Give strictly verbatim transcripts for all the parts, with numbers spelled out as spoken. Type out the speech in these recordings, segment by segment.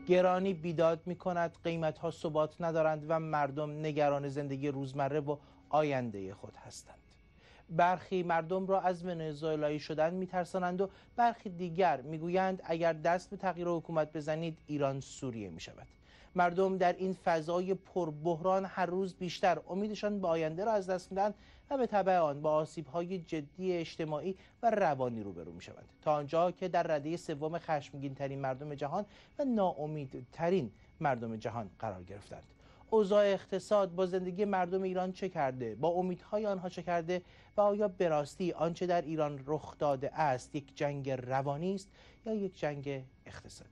گرانی بیداد می کند، قیمت ها ثبات ندارند و مردم نگران زندگی روزمره و آینده خود هستند. برخی مردم را از ونزوئلایی شدن میترسانند و برخی دیگر میگویند اگر دست به تغییر حکومت بزنید ایران سوریه می شود. مردم در این فضای پربحران هر روز بیشتر امیدشان به آینده را از دست میدهند و به تبع آن با آسیب‌های جدی اجتماعی و روانی روبرو می‌شوند، تا آنجا که در رده سوم خشمگین‌ترین مردم جهان و ناامیدترین مردم جهان قرار گرفتند. اوضاع اقتصاد با زندگی مردم ایران چه کرده؟ با امیدهای آنها چه کرده؟ و آیا به راستی آنچه در ایران رخ داده است یک جنگ روانی است یا یک جنگ اقتصادی؟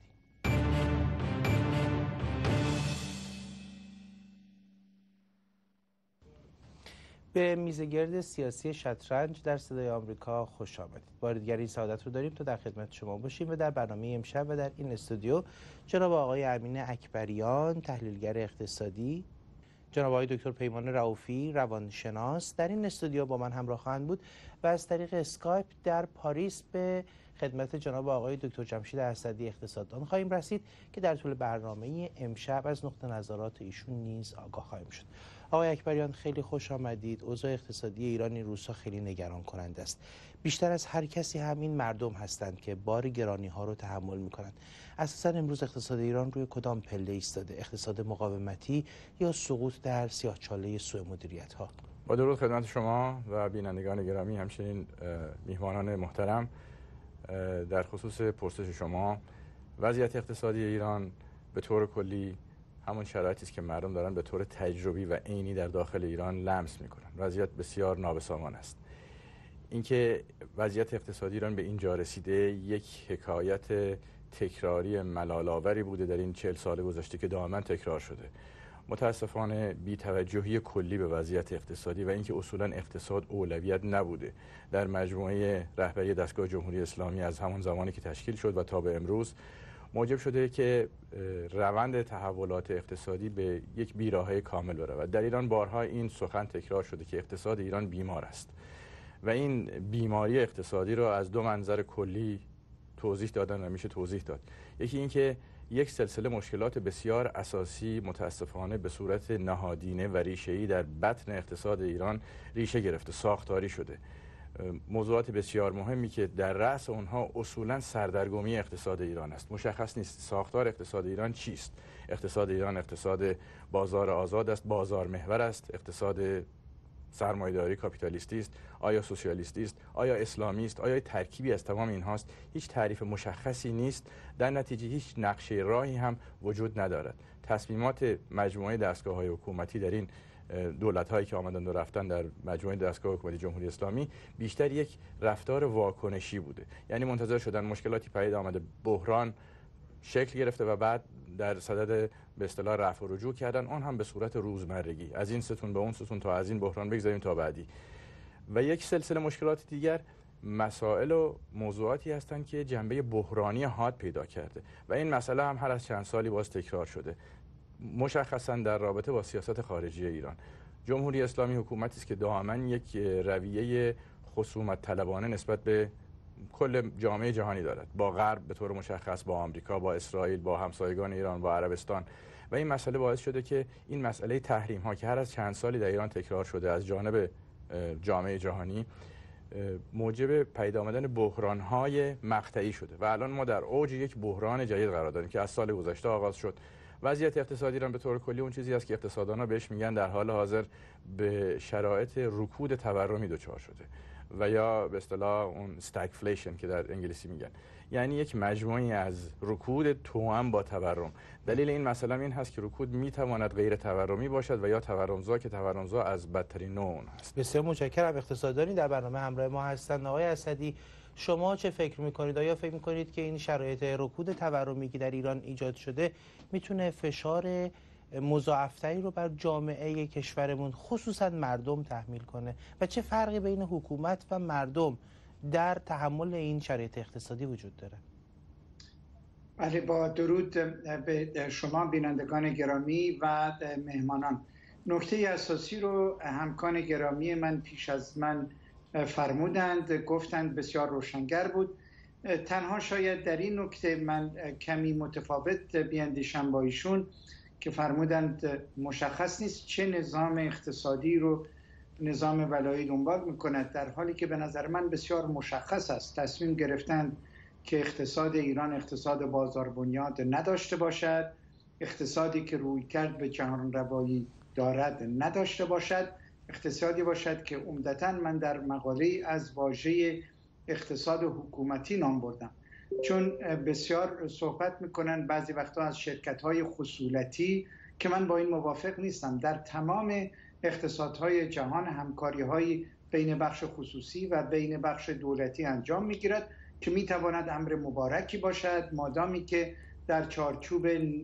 به میزگرد سیاسی شطرنج در صدای آمریکا خوش آمدید. بار دیگر این سعادت رو داریم تا در خدمت شما باشیم و در برنامه امشب و در این استودیو جناب آقای امین اکبریان، تحلیلگر اقتصادی، جناب آقای دکتر پیمان رؤوفی، روانشناس، در این استودیو با من همراه خواهند بود و از طریق اسکایپ در پاریس به خدمت جناب آقای دکتر جمشید اسدی اقتصاددان خواهیم رسید که در طول برنامه امشب از نقطه نظرات ایشون نیز آگاه خواهیم شد. آقای اکبریان خیلی خوش آمدید. اوضاع اقتصادی ایران این روزها خیلی نگران کننده است. بیشتر از هر کسی همین مردم هستند که بار گرانی ها رو تحمل میکنند. اساسا امروز اقتصاد ایران روی کدام پله ایستاده؟ اقتصاد مقاومتی یا سقوط در سیاهچاله سوء مدیریت ها؟ با درود خدمت شما و بینندگان گرامی، همچنین میهمانان محترم. در خصوص پرسش شما، وضعیت اقتصادی ایران به طور کلی همون شرایطی است که مردم دارن به طور تجربی و عینی در داخل ایران لمس میکنن. وضعیت بسیار نابسامان است. اینکه وضعیت اقتصادی ایران به اینجا رسیده یک حکایت تکراری ملال‌آوری بوده در این چهل سال گذشته که دائما تکرار شده. متاسفانه بی‌توجهی کلی به وضعیت اقتصادی و اینکه اصولا اقتصاد اولویت نبوده در مجموعه رهبری دستگاه جمهوری اسلامی از همون زمانی که تشکیل شد و تا به امروز موجب شده که روند تحولات اقتصادی به یک بیراهه کامل برود. در ایران بارها این سخن تکرار شده که اقتصاد ایران بیمار است و این بیماری اقتصادی را از دو منظر کلی توضیح دادن و میشه توضیح داد. یکی این که یک سلسله مشکلات بسیار اساسی متاسفانه به صورت نهادینه و ریشه‌ای در بطن اقتصاد ایران ریشه گرفته، ساختاری شده. موضوعات بسیار مهمی که در رأس اونها اصولا سردرگمی اقتصاد ایران است. مشخص نیست ساختار اقتصاد ایران چیست. اقتصاد ایران اقتصاد بازار آزاد است، بازار محور است، اقتصاد سرمایه‌داری کاپیتالیستی است، آیا سوسیالیستی است، آیا اسلامی است، آیا ترکیبی از تمام اینهاست؟ هیچ تعریف مشخصی نیست. در نتیجه هیچ نقشه راهی هم وجود ندارد. تصمیمات مجموعه دستگاه‌های حکومتی در این دولت‌هایی که آمدند و رفتن در مجموعه دستگاه حکومتی جمهوری اسلامی بیشتر یک رفتار واکنشی بوده. یعنی منتظر شدن مشکلاتی پدید آمده، بحران شکل گرفته و بعد در صدد به اصطلاح رفع و رجوع کردن، آن هم به صورت روزمرگی، از این ستون به اون ستون تا از این بحران بگذاریم تا بعدی. و یک سلسله مشکلات دیگر مسائل و موضوعاتی هستند که جنبه بحرانی حاد پیدا کرده و این مسئله هم هر از چند سالی باز تکرار شده. مشخصا در رابطه با سیاست خارجی ایران، جمهوری اسلامی حکومتی است که دائما یک رویه خصومت طلبانه نسبت به کل جامعه جهانی دارد، با غرب به طور مشخص، با آمریکا، با اسرائیل، با همسایگان ایران، با عربستان. و این مسئله باعث شده که این مسئله تحریم ها که هر از چند سالی در ایران تکرار شده از جانب جامعه جهانی موجب پیدا آمدن بحران های مقطعی شده و الان ما در اوج یک بحران جدید قرار داریم که از سال گذشته آغاز شد. وضعیت اقتصادی ایران به طور کلی اون چیزی است که اقتصاددان‌ها بهش میگن در حال حاضر به شرایط رکود تورمی دچار شده و یا به اصطلاح اون استگفلیشن که در انگلیسی میگن، یعنی یک مجموعی از رکود توأم با تورم. دلیل این مسئله این هست که رکود میتواند غیر تورمی باشد و یا تورمزا که تورمزا از بدترین نوع اون است. بسیار متشکرم. اقتصاددانی در برنامه همراه ما هستند. آقای اسدی، شما چه فکر میکنید؟ آیا فکر میکنید که این شرایط رکود تورمی که در ایران ایجاد شده میتونه فشار مضاعفتری رو بر جامعه کشورمون خصوصا مردم تحمیل کنه و چه فرقی بین حکومت و مردم در تحمل این شرایط اقتصادی وجود داره؟ بله، با درود به شما بینندگان گرامی و مهمانان. نکته اساسی رو همکان گرامی من پیش از من فرمودند، گفتند، بسیار روشنگر بود. تنها شاید در این نکته من کمی متفاوت بیاندیشم با ایشون که فرمودند مشخص نیست چه نظام اقتصادی رو نظام ولایی دنبال میکند، در حالی که به نظر من بسیار مشخص است. تصمیم گرفتند که اقتصاد ایران اقتصاد بازار بنیاد نداشته باشد، اقتصادی که روی کرد به جهان روایی دارد نداشته باشد، اقتصادی باشد که عمدتاً من در مقاله از واژه اقتصاد حکومتی نام بردم، چون بسیار صحبت میکنن بعضی وقتا از شرکت‌های خصولتی که من با این موافق نیستم. در تمام اقتصادهای جهان همکاری‌های بین بخش خصوصی و بین بخش دولتی انجام میگیرد که میتواند امر مبارکی باشد مادامی که در چارچوب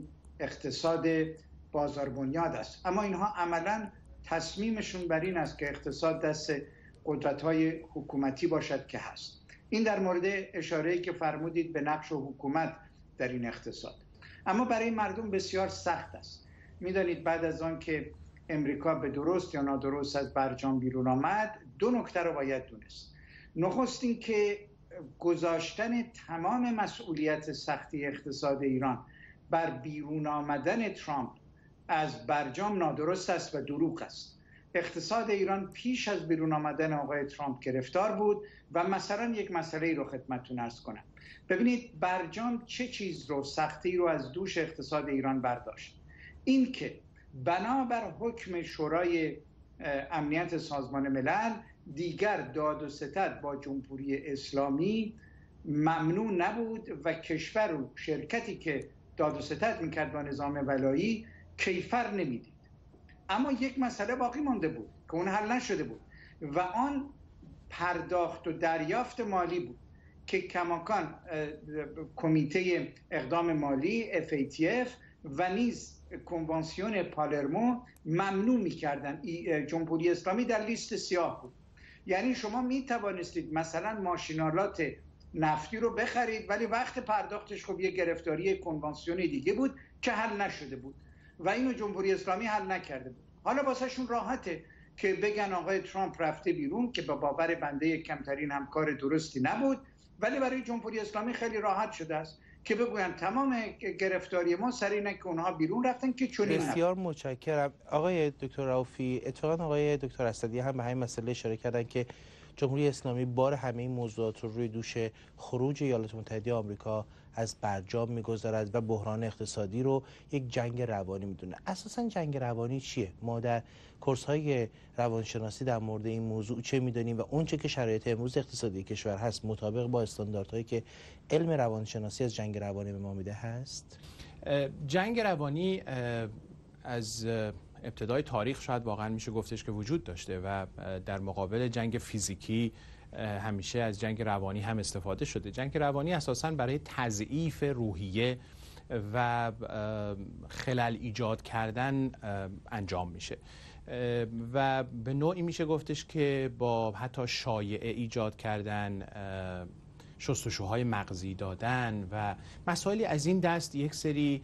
اقتصاد بازار بنیاد است. اما اینها عملاً تصمیمشون بر این است که اقتصاد دست قدرت‌های حکومتی باشد که هست. این در مورد اشاره‌ای که فرمودید به نقش حکومت در این اقتصاد. اما برای مردم بسیار سخت است. میدانید بعد از آن که امریکا به درست یا نادرست از برجام بیرون آمد، دو نکته رو باید دونست. نخست این که گذاشتن تمام مسئولیت سختی اقتصاد ایران بر بیرون آمدن ترامپ از برجام نادرست است و دروغ است. اقتصاد ایران پیش از بیرون آمدن آقای ترامپ گرفتار بود و مثلا یک مسئله رو خدمتتون عرض کنم. ببینید برجام چه چیز رو سختی رو از دوش اقتصاد ایران برداشت. این که بنابر حکم شورای امنیت سازمان ملل دیگر داد و ستد با جمهوری اسلامی ممنوع نبود و کشور و شرکتی که داد و ستد میکرد با نظام ولایی کیفر نمیدید. اما یک مسئله باقی مانده بود که اون حل نشده بود و آن پرداخت و دریافت مالی بود که کماکان کمیته اقدام مالی اف ای تی اف و نیز کنوانسیون پالرمو ممنوع می‌کردن. جمهوری اسلامی در لیست سیاه بود. یعنی شما می توانستید مثلا ماشینالات نفتی رو بخرید ولی وقت پرداختش خب یه گرفتاری کنوانسیون دیگه بود که حل نشده بود و اینو جمهوری اسلامی حل نکرده بود. حالا واسه شون راحته که بگن آقای ترامپ رفته بیرون که با باور بنده کمترین همکار درستی نبود، ولی برای جمهوری اسلامی خیلی راحت شده است که بگوین تمام گرفتاری ما سر اینه که اونها بیرون رفتن که چنین. بسیار متشکرم آقای دکتر رؤوفی. اتفاقا آقای دکتر اسدی هم به همین مسئله اشاره کردن که جمهوری اسلامی بار همه این موضوعات رو روی دوش خروج ایالات متحده آمریکا از برجام میگذارد و بحران اقتصادی رو یک جنگ روانی میدونه. اساسا جنگ روانی چیه؟ ما در کورس‌های روانشناسی در مورد این موضوع چه میدونیم و اونچه که شرایط امروز اقتصادی کشور هست مطابق با استانداردهایی که علم روانشناسی از جنگ روانی به ما میده هست؟ جنگ روانی از ابتدای تاریخ شاید واقعا میشه گفتش که وجود داشته و در مقابل جنگ فیزیکی همیشه از جنگ روانی هم استفاده شده. جنگ روانی اساساً برای تضعیف روحیه و خلل ایجاد کردن انجام میشه و به نوعی میشه گفتش که با حتی شایعه ایجاد کردن، شستشوهای مغزی دادن و مسائلی از این دست یک سری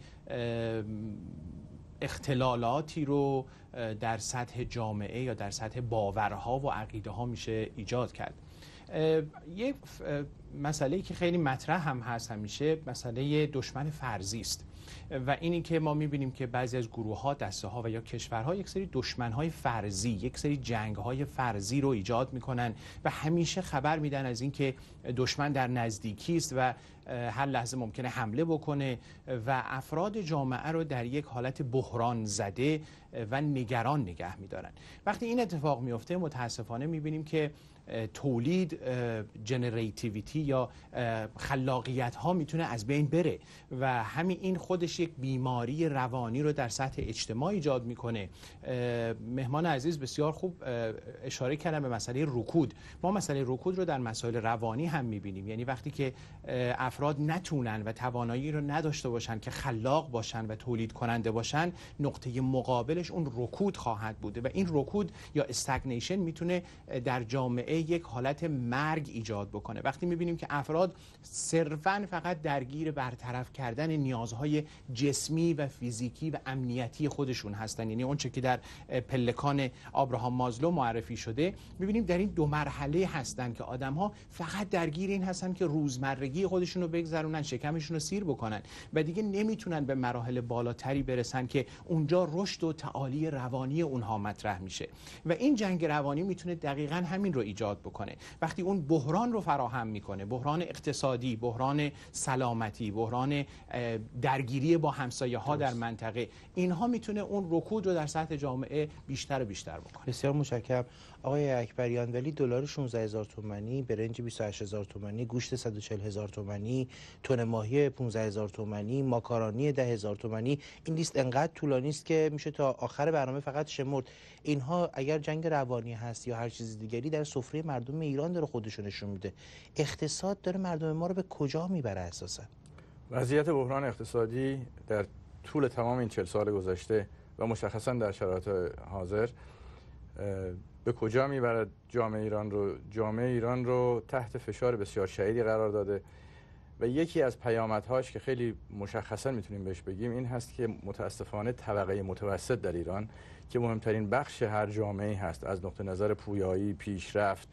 اختلالاتی رو در سطح جامعه یا در سطح باورها و عقیده ها میشه ایجاد کرد. یک مسئله که خیلی مطرح هم هست همیشه مسئله دشمن فرضی است و اینی که ما میبینیم که بعضی از گروه ها، دسته ها و یا کشورها یک سری دشمن های فرضی، یک سری جنگ های فرضی رو ایجاد میکنن و همیشه خبر میدن از اینکه دشمن در نزدیکی است و هر لحظه ممکنه حمله بکنه و افراد جامعه رو در یک حالت بحران زده و نگران نگه میدارن. وقتی این اتفاق میفته متاسفانه میبینیم که تولید جنریتیویتی یا خلاقیت ها میتونه از بین بره و همین این خودش یک بیماری روانی رو در سطح اجتماع ایجاد میکنه. مهمان عزیز بسیار خوب اشاره کردن به مسئله رکود. ما مسئله رکود رو در مسائل روانی هم میبینیم، یعنی وقتی که افراد نتونن و توانایی رو نداشته باشن که خلاق باشن و تولید کننده باشن، نقطه مقابلش اون رکود خواهد بوده و این رکود یا استگنیشن میتونه در جامعه جامعه یک حالت مرگ ایجاد بکنه. وقتی میبینیم که افراد صرفاً فقط درگیر برطرف کردن نیازهای جسمی و فیزیکی و امنیتی خودشون هستن، یعنی اون چه که در پلکان آبراهام مازلو معرفی شده، میبینیم در این دو مرحله هستن که آدم‌ها فقط درگیر این هستن که روزمرگی خودشون رو بگذرونن، شکمشون رو سیر بکنن و دیگه نمیتونن به مراحل بالاتری برسن که اونجا رشد و تعالی روانی اونها مطرح میشه و این جنگ روانی میتونه دقیقاً همین رو ایجاد بکنه. وقتی اون بحران رو فراهم میکنه، بحران اقتصادی، بحران سلامتی، بحران درگیری با همسایه ها در منطقه، اینها میتونه اون رکود رو در سطح جامعه بیشتر و بیشتر بکنه. بسیار متشکرم آقای اکبریان. ولی دلار شانزده هزار تومانی، برنج بیست و هشت هزار تومانی، گوشت صد و چهل هزار تومانی، تن ماهی پانزده هزار تومانی، ماکارونی ده هزار تومانی، این لیست انقدر طولانی است که میشه تا آخر برنامه فقط شمرد. اینها اگر جنگ روانی هست یا هر چیز دیگری در سفره مردم ایران داره خودشون نشون میده. اقتصاد داره مردم ما رو به کجا میبره اساسا؟ وضعیت بحران اقتصادی در طول تمام این چهل سال گذشته و مشخصا در شرایط حاضر به کجا میبرد جامعه ایران رو؟ جامعه ایران رو تحت فشار بسیار شدیدی قرار داده و یکی از پیامدهاش که خیلی مشخصا میتونیم بهش بگیم این هست که متاسفانه طبقه متوسط در ایران که مهمترین بخش هر جامعه هست از نقطه نظر پویایی، پیشرفت،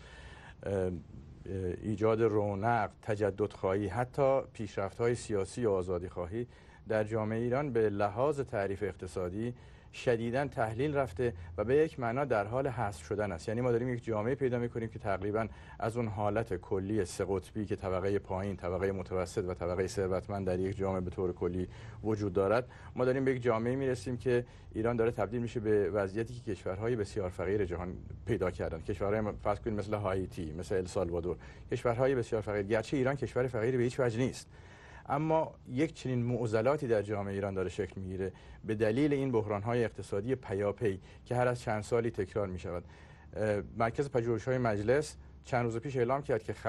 ایجاد رونق، تجددخواهی، حتی پیشرفت‌های سیاسی و آزادیخواهی در جامعه ایران به لحاظ تعریف اقتصادی شدیداً تحلیل رفته و به یک معنا در حال حذف شدن است. یعنی ما داریم یک جامعه پیدا می‌کنیم که تقریباً از اون حالت کلی سه قطبی که طبقه پایین، طبقه متوسط و طبقه ثروتمند در یک جامعه به طور کلی وجود دارد، ما داریم به یک جامعه میرسیم که ایران داره تبدیل میشه به وضعیتی که کشورهای بسیار فقیر جهان پیدا کردن. کشورهای فرض کنید مثل هایتی، مثل السالوادور، کشورهای بسیار فقیر. گرچه ایران کشور فقیری به هیچ وجه نیست، اما یک چنین معضلاتی در جامعه ایران داره شکل میگیره به دلیل این بحران‌های اقتصادی پیاپی که هر از چند سالی تکرار می‌شود. مرکز پژوهش‌های مجلس چند روز پیش اعلام کرد که خ...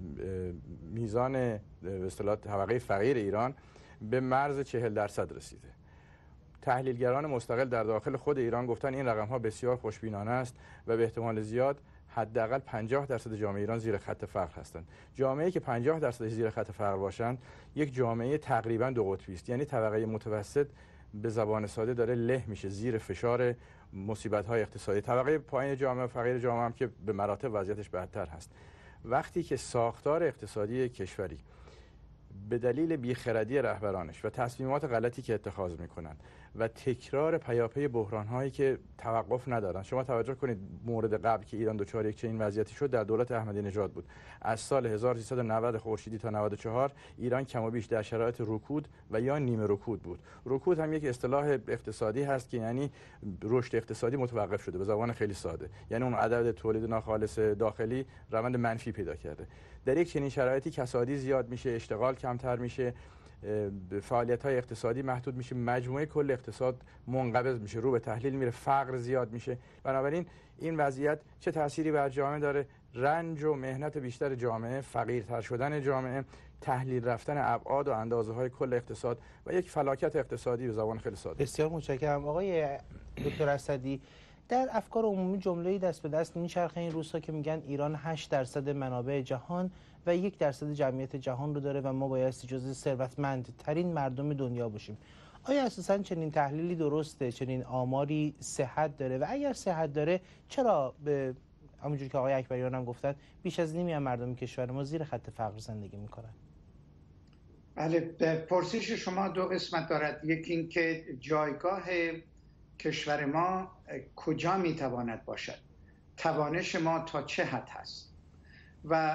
میزان به اصطلاح طبقه فقیر ایران به مرز چهل درصد رسیده. تحلیلگران مستقل در داخل خود ایران گفتن این رقم‌ها بسیار خوشبینانه است و به احتمال زیاد حداقل پنجاه درصد جامعه ایران زیر خط فقر هستند. جامعه‌ای که پنجاه درصد زیر خط فقر باشند یک جامعه تقریباً دو قطبی است، یعنی طبقه متوسط به زبان ساده داره له میشه زیر فشار مصیبت‌های اقتصادی. طبقه پایین جامعه فقیر جامعه هم که به مراتب وضعیتش بدتر هست. وقتی که ساختار اقتصادی کشوری به دلیل بیخردی رهبرانش و تصمیمات غلطی که اتخاذ میکنند و تکرار پیاپی بحران‌هایی که توقف ندارن، شما توجه کنید مورد قبل که ایران دچار یک چنین وضعیتی شد در دولت احمدی نژاد بود. از سال هزار و سیصد و نود خورشیدی تا نود و چهار ایران کم و بیش در شرایط رکود و یا نیمه رکود بود. رکود هم یک اصطلاح اقتصادی هست که یعنی رشد اقتصادی متوقف شده، به زبان خیلی ساده، یعنی اون عدد تولید ناخالص داخلی روند منفی پیدا کرده. در یک چنین شرایطی کسادی زیاد میشه، اشتغال کمتر میشه، فعالیت‌های اقتصادی محدود میشه، مجموعه کل اقتصاد منقبض میشه، رو به تحلیل میره، فقر زیاد میشه. بنابراین این وضعیت چه تأثیری بر جامعه داره؟ رنج و مهنت بیشتر جامعه، فقیرتر شدن جامعه، تحلیل رفتن ابعاد و اندازه‌های کل اقتصاد و یک فلاکت اقتصادی به زبان خیلی ساده. بسیار متشکرم آقای دکتر اسدی. در افکار عمومی جمله‌ای دست به دست میچرخه این روزها که میگن ایران هشت درصد منابع جهان و یک درصد جمعیت جهان رو داره و ما باید جزو ثروتمندترین مردم دنیا باشیم. آیا اساساً چنین تحلیلی درسته؟ چنین آماری صحت داره؟ و اگر صحت داره چرا به همونجوری که آقای اکبریان هم گفتن بیش از نیمی از مردم کشور ما زیر خط فقر زندگی میکنن؟ بله، پرسش شما دو قسمت دارد. یکی این که جایگاه کشور ما کجا میتواند باشد، توانش ما تا چه حد هست، و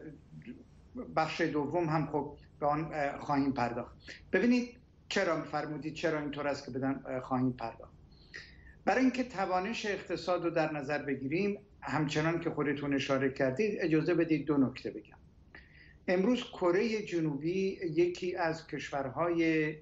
بخش دوم هم خب به آن خواهیم پرداخت. ببینید چرا فرمودید چرا اینطور است که بدن خواهیم پرداخت. برای اینکه توانش اقتصاد رو در نظر بگیریم، همچنان که خودتون اشاره کردید، اجازه بدید دو نکته بگم. امروز کره جنوبی یکی از کشورهای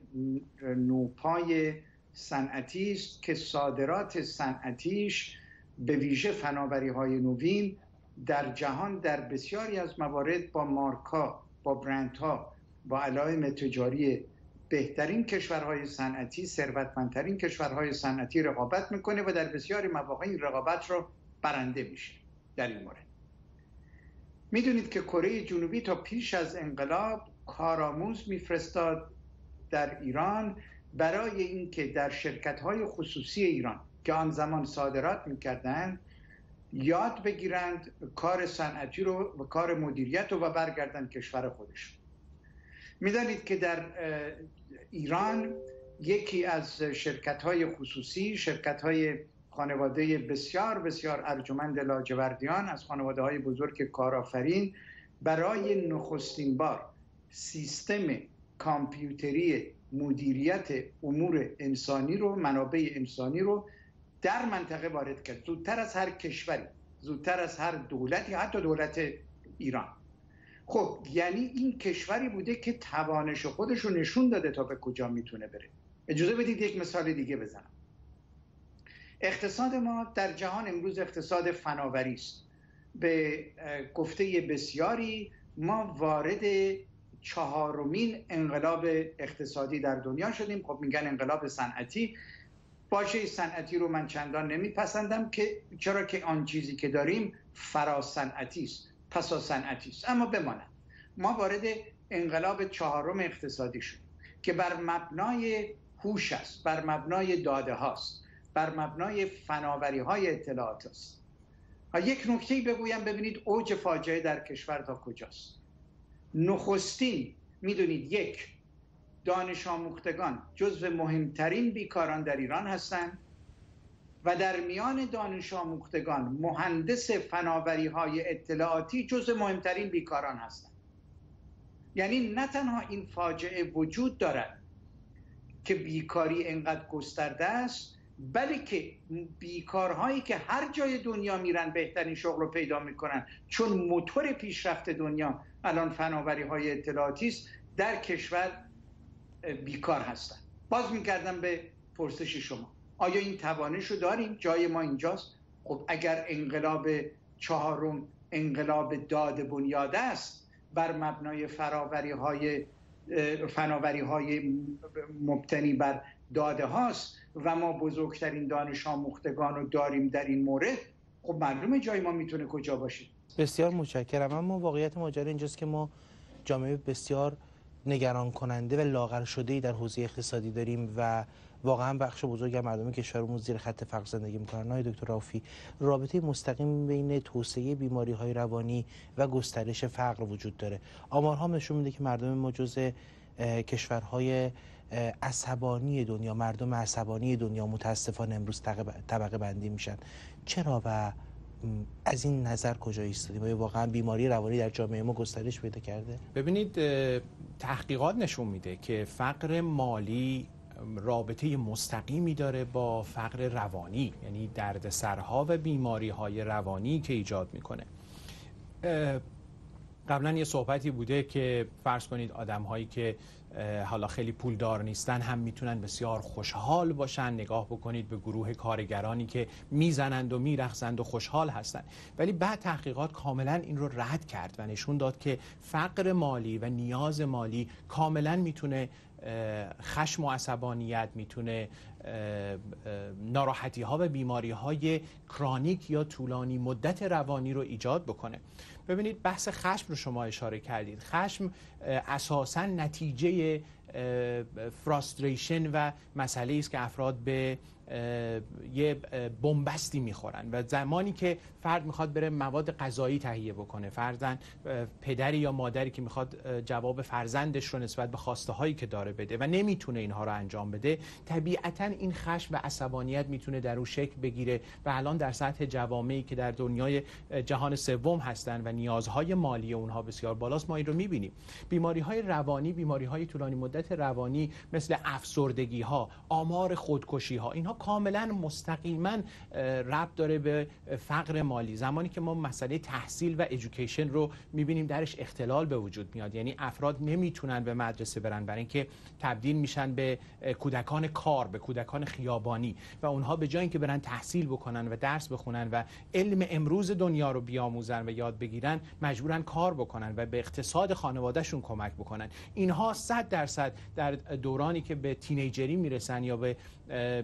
نوپای صنعتی است که صادرات صنعتیش به ویژه فناوری‌های نوین در جهان در بسیاری از موارد با مارکا، با برندها، با علائم تجاری بهترین کشورهای صنعتی، ثروتمندترین کشورهای صنعتی رقابت میکنه و در بسیاری مواقع این رقابت رو برنده میشه. در این مورد میدونید که کره جنوبی تا پیش از انقلاب کارآموز میفرستاد در ایران برای اینکه در شرکت‌های خصوصی ایران که آن زمان صادرات می‌کردند یاد بگیرند کار صنعتی رو و کار مدیریت رو و برگردن کشور خودشون. میدانید که در ایران یکی از شرکت‌های خصوصی، شرکت‌های خانواده بسیار بسیار ارجمند لاجوردیان از خانواده‌های بزرگ کارآفرین، برای نخستین بار سیستم کامپیوتری مدیریت امور انسانی رو، منابع انسانی رو در منطقه وارد کرد، زودتر از هر کشوری، زودتر از هر دولتی، حتی دولت ایران. خب یعنی این کشوری بوده که توانش خودش رو نشون داده تا به کجا میتونه بره. اجازه بدید یک مثال دیگه بزنم. اقتصاد ما در جهان امروز اقتصاد فناوری است. به گفته بسیاری ما وارد چهارمین انقلاب اقتصادی در دنیا شدیم. خب میگن انقلاب صنعتی. باشه صنعتی رو من چندان نمیپسندم که چرا که آن چیزی که داریم فرا صنعتی است، پسا صنعتی است. اما بماند ما وارد انقلاب چهارم اقتصادی شدیم که بر مبنای هوش است، بر مبنای داده هاست، بر مبنای فناوری های اطلاعات است. یک نکته بگویم ببینید اوج فاجعه در کشور تا کجاست. نخستین میدونید یک دانش آموختگان جزو مهمترین بیکاران در ایران هستند و در میان دانش آموختگان مهندس فناوری های اطلاعاتی جزو مهمترین بیکاران هستند. یعنی نه تنها این فاجعه وجود دارد که بیکاری انقدر گسترده است، بلکه بیکارهایی که هر جای دنیا میرن بهترین شغل رو پیدا میکنن، چون موتور پیشرفت دنیا الان فناوری های اطلاعاتی است، در کشور بیکار هستن. باز میکردم به پرسش شما، آیا این توانش رو داریم؟ جای ما اینجاست. خب اگر انقلاب چهارم انقلاب داد بنیاد است بر مبنای فناوری های فناوری های مبتنی بر داده هاست و ما بزرگترین دانش آموختگان رو داریم در این مورد، خب معلومه جای ما میتونه کجا باشه. بسیار متشکرم. اما واقعیت ماجرا اینجاست که ما جامعه بسیار نگران کننده و لاغر شده‌ای در حوزه اقتصادی داریم و واقعا بخش بزرگی از مردم کشورمون زیر خط فقر زندگی می‌کنن. آقای دکتر رؤوفی، رابطه مستقیم بین توسعه بیماری‌های روانی و گسترش فقر وجود داره. آمارها نشون میده که مردم ما جزء کشورهای عصبانی دنیا، مردم عصبانی دنیا متاسفانه امروز طبقه بندی میشن. چرا و از این نظر کجا ایستادیم؟ آیا واقعا بیماری روانی در جامعه ما گسترش پیدا کرده؟ ببینید تحقیقات نشون میده که فقر مالی رابطه مستقیمی داره با فقر روانی، یعنی دردسرها و بیماری‌های روانی که ایجاد میکنه. قبلا یه صحبتی بوده که فرض کنید آدم‌هایی که حالا خیلی پولدار نیستن هم میتونن بسیار خوشحال باشن. نگاه بکنید به گروه کارگرانی که میزنند و میرقصند و خوشحال هستن. ولی بعد تحقیقات کاملا این رو رد کرد و نشون داد که فقر مالی و نیاز مالی کاملا میتونه خشم و عصبانیت، میتونه ناراحتی ها و بیماری های کرونیک یا طولانی مدت روانی رو ایجاد بکنه. ببینید بحث خشم رو شما اشاره کردید. خشم اساساً نتیجه فراستریشن و مسئله است که افراد به یه بنبستی میخورن و زمانی که فرد میخواد بره مواد غذایی تهیه بکنه، فرضاً پدری یا مادری که میخواد جواب فرزندش رو نسبت به خواسته هایی که داره بده و نمیتونه اینها رو انجام بده، طبیعتاً این خشم و عصبانیت میتونه در اون شکل بگیره و الان در سطح جوامعی که در دنیای جهان سوم هستن و نیازهای مالی اونها بسیار بالاست ما این رو میبینیم. بیماری های روانی، بیماری های طولانی مدت روانی مثل افسردگی ها، آمار خودکشی ها، اینها کاملا مستقیما ربط داره به فقر مالی. زمانی که ما مسئله تحصیل و ادویکیشن رو میبینیم درش اختلال به وجود میاد، یعنی افراد نمیتونن به مدرسه برن برای اینکه تبدیل میشن به کودکان کار، به کودکان خیابانی و اونها به جای اینکه برن تحصیل بکنن و درس بخونن و علم امروز دنیا رو بیاموزن و یاد بگیرن، مجبورن کار بکنن و به اقتصاد خانوادهشون کمک بکنن. اینها صد درصد در دورانی که به تینیجری میرسن یا به میان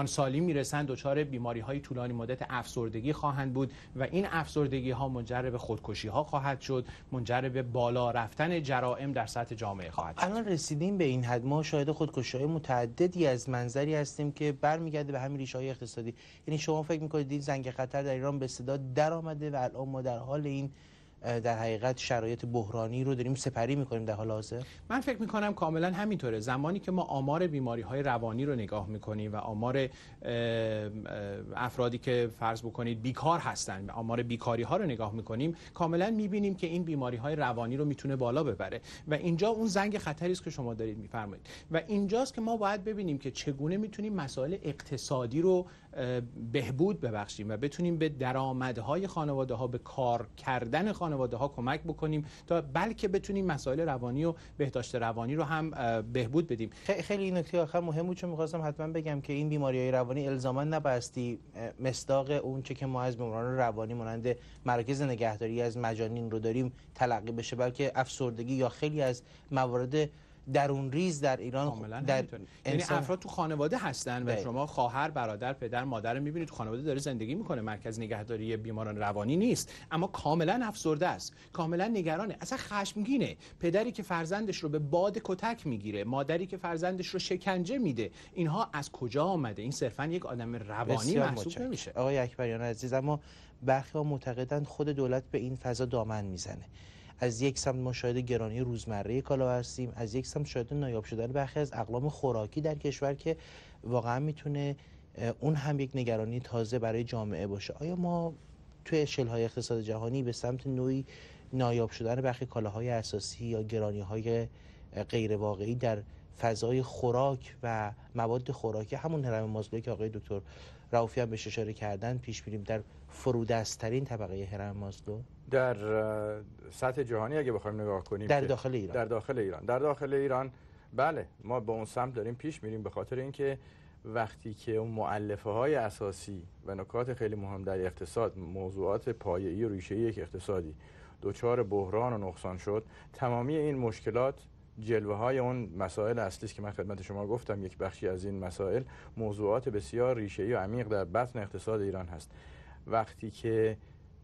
میان سالی میرسن دچار بیماری‌های طولانی مدت افسردگی خواهند بود و این افسردگی‌ها منجر به خودکشی‌ها خواهد شد، منجر به بالا رفتن جرائم در سطح جامعه خواهد شد. الان رسیدیم به این حد، ما شاهد خودکشی‌های متعددی از منظری هستیم که برمیگرده به همین ریشه‌های اقتصادی. یعنی شما فکر می‌کنید این زنگ خطر در ایران به صدا درآمده و الان ما در حال این در حقیقت شرایط بحرانی رو داریم سپری می‌کنیم در حال حاضر؟ من فکر می‌کنم کاملا همینطوره. زمانی که ما آمار بیماری‌های روانی رو نگاه می‌کنیم و آمار افرادی که فرض بکنید بیکار هستن، آمار بیکاری‌ها رو نگاه می‌کنیم، کاملا می‌بینیم که این بیماری‌های روانی رو میتونه بالا ببره و اینجا اون زنگ خطری است که شما دارید می‌فرمایید و اینجاست که ما باید ببینیم که چگونه میتونیم مسائل اقتصادی رو بهبود ببخشیم و بتونیم به درآمدهای خانواده‌ها، به کار کردن خانواده‌ها کمک بکنیم تا بلکه بتونیم مسائل روانی و بهداشت روانی رو هم بهبود بدیم. خیلی این نکته آخر مهم بود، چون می‌خواستم حتما بگم که این بیماری‌های روانی الزاما نبایستی مصداق اون چه که ما از بیماران روانی مانند مراکز نگهداری از مجانین رو داریم تلقی بشه، بلکه افسردگی یا خیلی از موارد درون ریز در ایران در یعنی افراد تو خانواده هستن و ده. شما خواهر، برادر، پدر، مادر رو می‌بینید تو خانواده داره زندگی میکنه، مرکز نگهداری بیماران روانی نیست، اما کاملا افسرده است، کاملا نگرانه، اصلا خشمگینه. پدری که فرزندش رو به باد کتک میگیره، مادری که فرزندش رو شکنجه میده، اینها از کجا آمده؟ این صرفا یک آدم روانی محسوب نمیشه. آقای اکبریان عزیز، اما برخی‌ها معتقدند خود دولت به این فضا دامن میزنه. از یک سمت ما شاهد گرانی روزمره کالاهستیم، از یک سمت شاهد نایاب شدن برخی از اقلام خوراکی در کشور که واقعا میتونه اون هم یک نگرانی تازه برای جامعه باشه. آیا ما توی اشل‌های اقتصاد جهانی به سمت نوعی نایاب شدن برخی کالاهای اساسی یا گرانی‌های غیر واقعی در فضای خوراک و مواد خوراکی، همون هرم مازلویی که آقای دکتر رؤوفی هم بهش اشاره کردن، پیش می‌ریم در فرودست‌ترین طبقه هرم مازلو؟ در سطح جهانی اگه بخوایم نگاه کنیم، در داخل ایران در داخل ایران در داخل ایران بله، ما به اون سمت داریم پیش میریم، به خاطر اینکه وقتی که اون مؤلفه های اساسی و نکات خیلی مهم در اقتصاد، موضوعات پایه‌ای و ریشه‌ای یک اقتصادی دچار بحران و نقصان شد، تمامی این مشکلات جلوه های اون مسائل اصلی است که من خدمت شما گفتم. یک بخشی از این مسائل موضوعات بسیار ریشه‌ای و عمیق در بطن اقتصاد ایران هست. وقتی که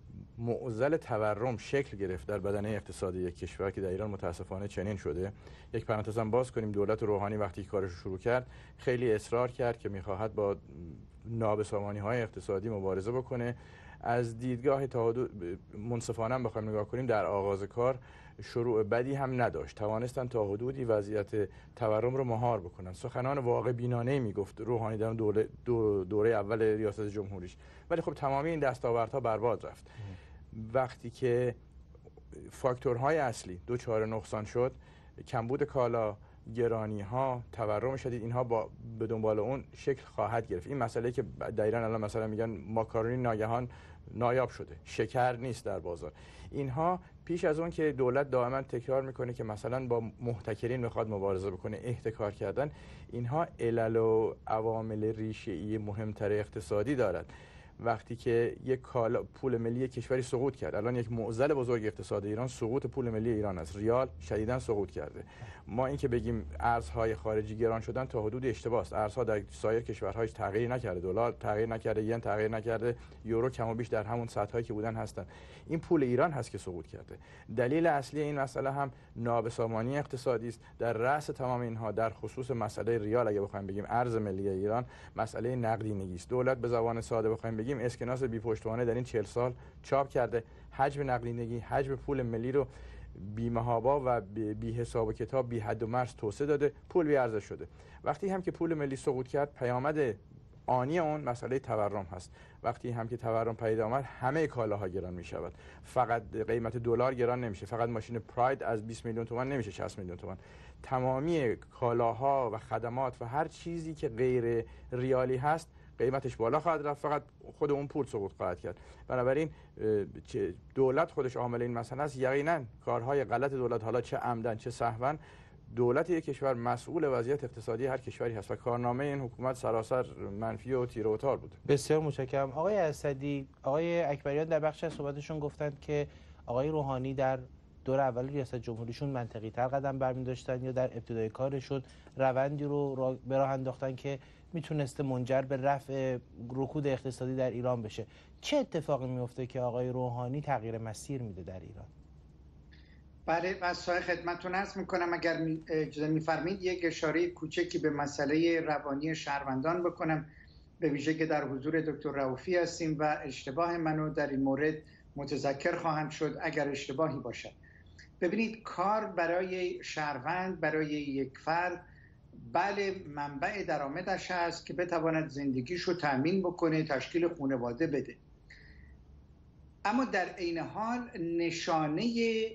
معضل تورم شکل گرفت در بدنه اقتصادی یک کشور که در ایران متاسفانه چنین شده، یک پرانتزم باز کنیم، دولت روحانی وقتی کارش رو شروع کرد خیلی اصرار کرد که میخواهد با نابسامانی‌های اقتصادی مبارزه بکنه. از دیدگاه تا حدود منصفانه بخوایم نگاه کنیم در آغاز کار شروع بدی هم نداشت، توانستن تا حدودی وضعیت تورم رو مهار بکنن. سخنان واقع بینانه میگفت روحانی در دوره, دو دوره اول ریاست جمهوریش، ولی خب تمامی این دستاوردها برباد رفت. وقتی که فاکتورهای اصلی دوچار نقصان شد، کمبود کالا، گرانی ها، تورم شدید، اینها با به دنبال اون شکل خواهد گرفت. این مسئله که در ایران الان مثلا میگن ماکارونی ناگهان نایاب شده، شکر نیست در بازار، اینها پیش از اون که دولت دائما تکرار میکنه که مثلا با محتکرین میخواد مبارزه بکنه، احتکار کردن، اینها علل و عوامل ریشه‌ای مهمتر اقتصادی دارد. وقتی که یک کالا پول ملی کشوری سقوط کرد، الان یک معضل بزرگ اقتصاد ایران سقوط پول ملی ایران است، ریال شدیداً سقوط کرده. ما این که بگیم ارزهای خارجی گران شدن تا حدود اشتباه است. ارزها در سایر کشورها هیچ تغییری نکرده، دلار تغییر نکرده، ین تغییر نکرده، یورو کم و بیش در همون سطحی که بودن هستن. این پول ایران هست که سقوط کرده. دلیل اصلی این مسئله هم نابسامانی اقتصادی است. در رأس تمام اینها در خصوص مسئله ریال اگه بخوایم بگیم ارز ملی ایران، مسئله نقدینگی است. دولت به زبان ساده بخوایم بگیم اسکناس بی پشتوانه در این چهل سال چاپ کرده، حجم نقدینگی، حجم پول ملی رو بی محابا و بی حساب و کتاب، بی حد و مرز توسعه داده، پول بی ارزش شده. وقتی هم که پول ملی سقوط کرد، پیامد آنی اون مسئله تورم هست. وقتی هم که تورم پدید آمد، همه کالاها گران می شود. فقط قیمت دلار گران نمیشه، فقط ماشین پراید از بیست میلیون تومان نمیشه شصت میلیون تومان. تمامی کالاها و خدمات و هر چیزی که غیر ریالی هست قیمتش بالا خواهد رفت، فقط خود اون پول سقوط خواهد کرد. بنابراین دولت خودش عامل این مسئله است. یقینا کارهای غلط دولت، حالا چه عمدن چه سهوا، دولت یک کشور مسئول وضعیت اقتصادی هر کشوری هست و کارنامه این حکومت سراسر منفی و تیره و تار بوده. بسیار متشکرم. آقای اسدی، آقای اکبریان در بخش از صحبتشون گفتند که آقای روحانی در دور اول ریاست جمهوریشون منطقی تر قدم برمی داشتن یا در ابتدای کارشون روندی رو به راه انداختن که میتونسته منجر به رفع رکود اقتصادی در ایران بشه. چه اتفاقی میفته که آقای روحانی تغییر مسیر میده در ایران؟ بله، واسه خدمتتون عرض میکنم اگر اجازه میفرمایید یک اشاره کوچکی به مسئله روانی شهروندان بکنم، به ویژه که در حضور دکتر رؤوفی هستیم و اشتباه منو در این مورد متذکر خواهم شد اگر اشتباهی باشد. ببینید، کار برای شهروند، برای یک فرد، بله منبع درآمدش هست که بتواند زندگیشو تأمین بکنه، تشکیل خانواده بده، اما در عین حال نشانه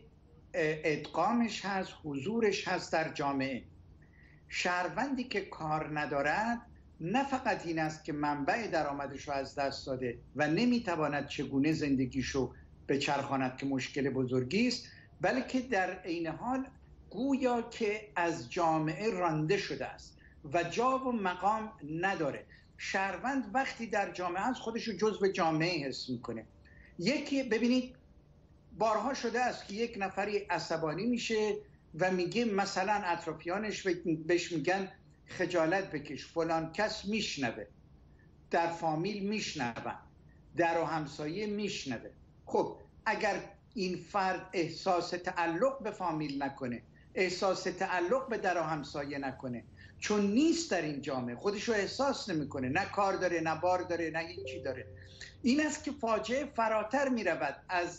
ادغامش هست، حضورش هست در جامعه. شهروندی که کار ندارد نه فقط این است که منبع درآمدش رو از دست داده و نمیتواند چگونه زندگیشو بچرخاند که مشکل بزرگی است، بلکه در عین حال گویا که از جامعه رانده شده است و جا و مقام نداره. شهروند وقتی در جامعه است خودشو جزو جامعه حس میکنه. یکی ببینید بارها شده است که یک نفری عصبانی میشه و میگه مثلا اطرافیانش بهش میگن خجالت بکش، فلان کس میشنوه، در فامیل میشنون، در و همسایه میشنوه. خب اگر این فرد احساس تعلق به فامیل نکنه، احساس تعلق به در و همسایه نکنه، چون نیست در این جامعه، خودشو احساس نمیکنه، نه کار داره، نه بار داره، نه هیچی داره، این است که فاجعه فراتر میرود از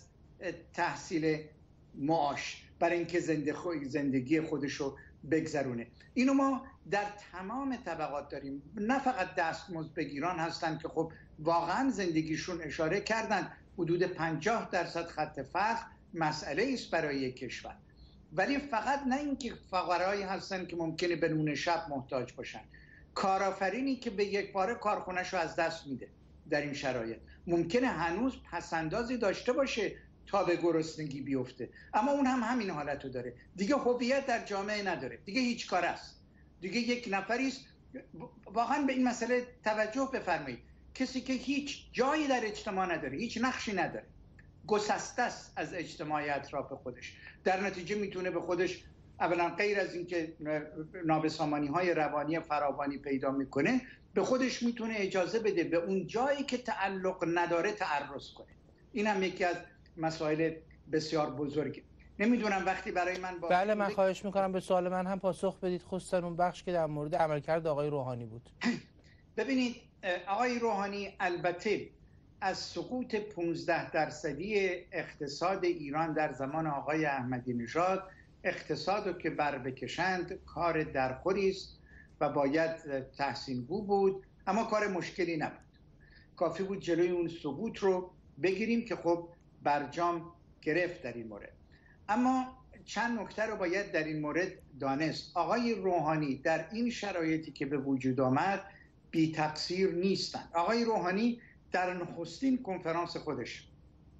تحصیل معاش برای اینکه زندگی خودشو بگذرونه. اینو ما در تمام طبقات داریم، نه فقط دستمزد بگیران هستن که خب واقعا زندگیشون اشاره کردن حدود پنجاه درصد خط فقر مسئله است برای کشور، ولی فقط نه اینکه فقرایی هستن که ممکنه به نون شب محتاج باشن، کارآفرینی که به یک باره کارخونه‌شو از دست میده در این شرایط ممکنه هنوز پسندازی داشته باشه تا به گرسنگی بیفته، اما اون هم همین حالتو داره، دیگه هویت در جامعه نداره، دیگه هیچ کار است، دیگه یک نفری است. واقعا به این مسئله توجه بفرمایید، کسی که هیچ جایی در اجتماع نداره، هیچ نقشی نداره، گسسته است از اجتماع اطراف خودش، در نتیجه میتونه به خودش اولا غیر از اینکه نابسامانی های روانی فراوانی پیدا میکنه، به خودش میتونه اجازه بده به اون جایی که تعلق نداره تعرض کنه. این هم یکی از مسائل بسیار بزرگه. نمیدونم وقتی برای من با بله من خواهش میکنم به سوال من هم پاسخ بدید، خصوصا اون بخش که در مورد عملکرد آقای روحانی بود. ببینید آقای روحانی البته از سقوط پانزده درصدی اقتصاد ایران در زمان آقای احمدی نژاد، اقتصاد رو که بر بکشند کار درخوری است و باید تحسین‌گو بود، اما کار مشکلی نبود، کافی بود جلوی اون سقوط رو بگیریم که خب برجام گرفت در این مورد. اما چند نکته رو باید در این مورد دانست. آقای روحانی در این شرایطی که به وجود آمد بی تقصیر نیستند. آقای روحانی در نخستین کنفرانس خودش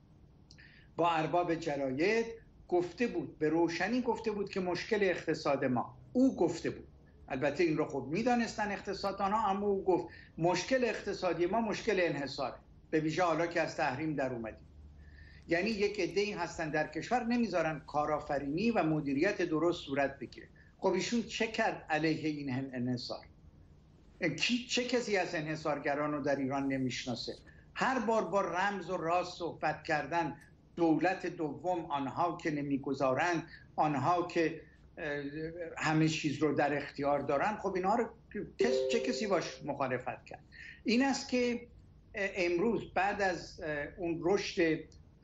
با ارباب جراید گفته بود، به روشنی گفته بود که مشکل اقتصاد ما، او گفته بود، البته این رو خب میدانستن اقتصاددان‌ها، اما او گفت مشکل اقتصادی ما مشکل انحصاره، به ویژه حالا که از تحریم در اومدیم. یعنی یک عده‌ای هستن در کشور نمیذارن کارآفرینی و مدیریت درست صورت بگیره. خب ایشون چه کرد علیه این انحصار؟ چه کسی از انحصارگران رو در ایران نمیشناسه؟ هر بار با رمز و راز صحبت کردن، دولت دوم، آنها که نمیگذارند، آنها که همه چیز رو در اختیار دارن، خب اینها رو چه کسی باش مخالفت کرد؟ این است که امروز بعد از اون رشد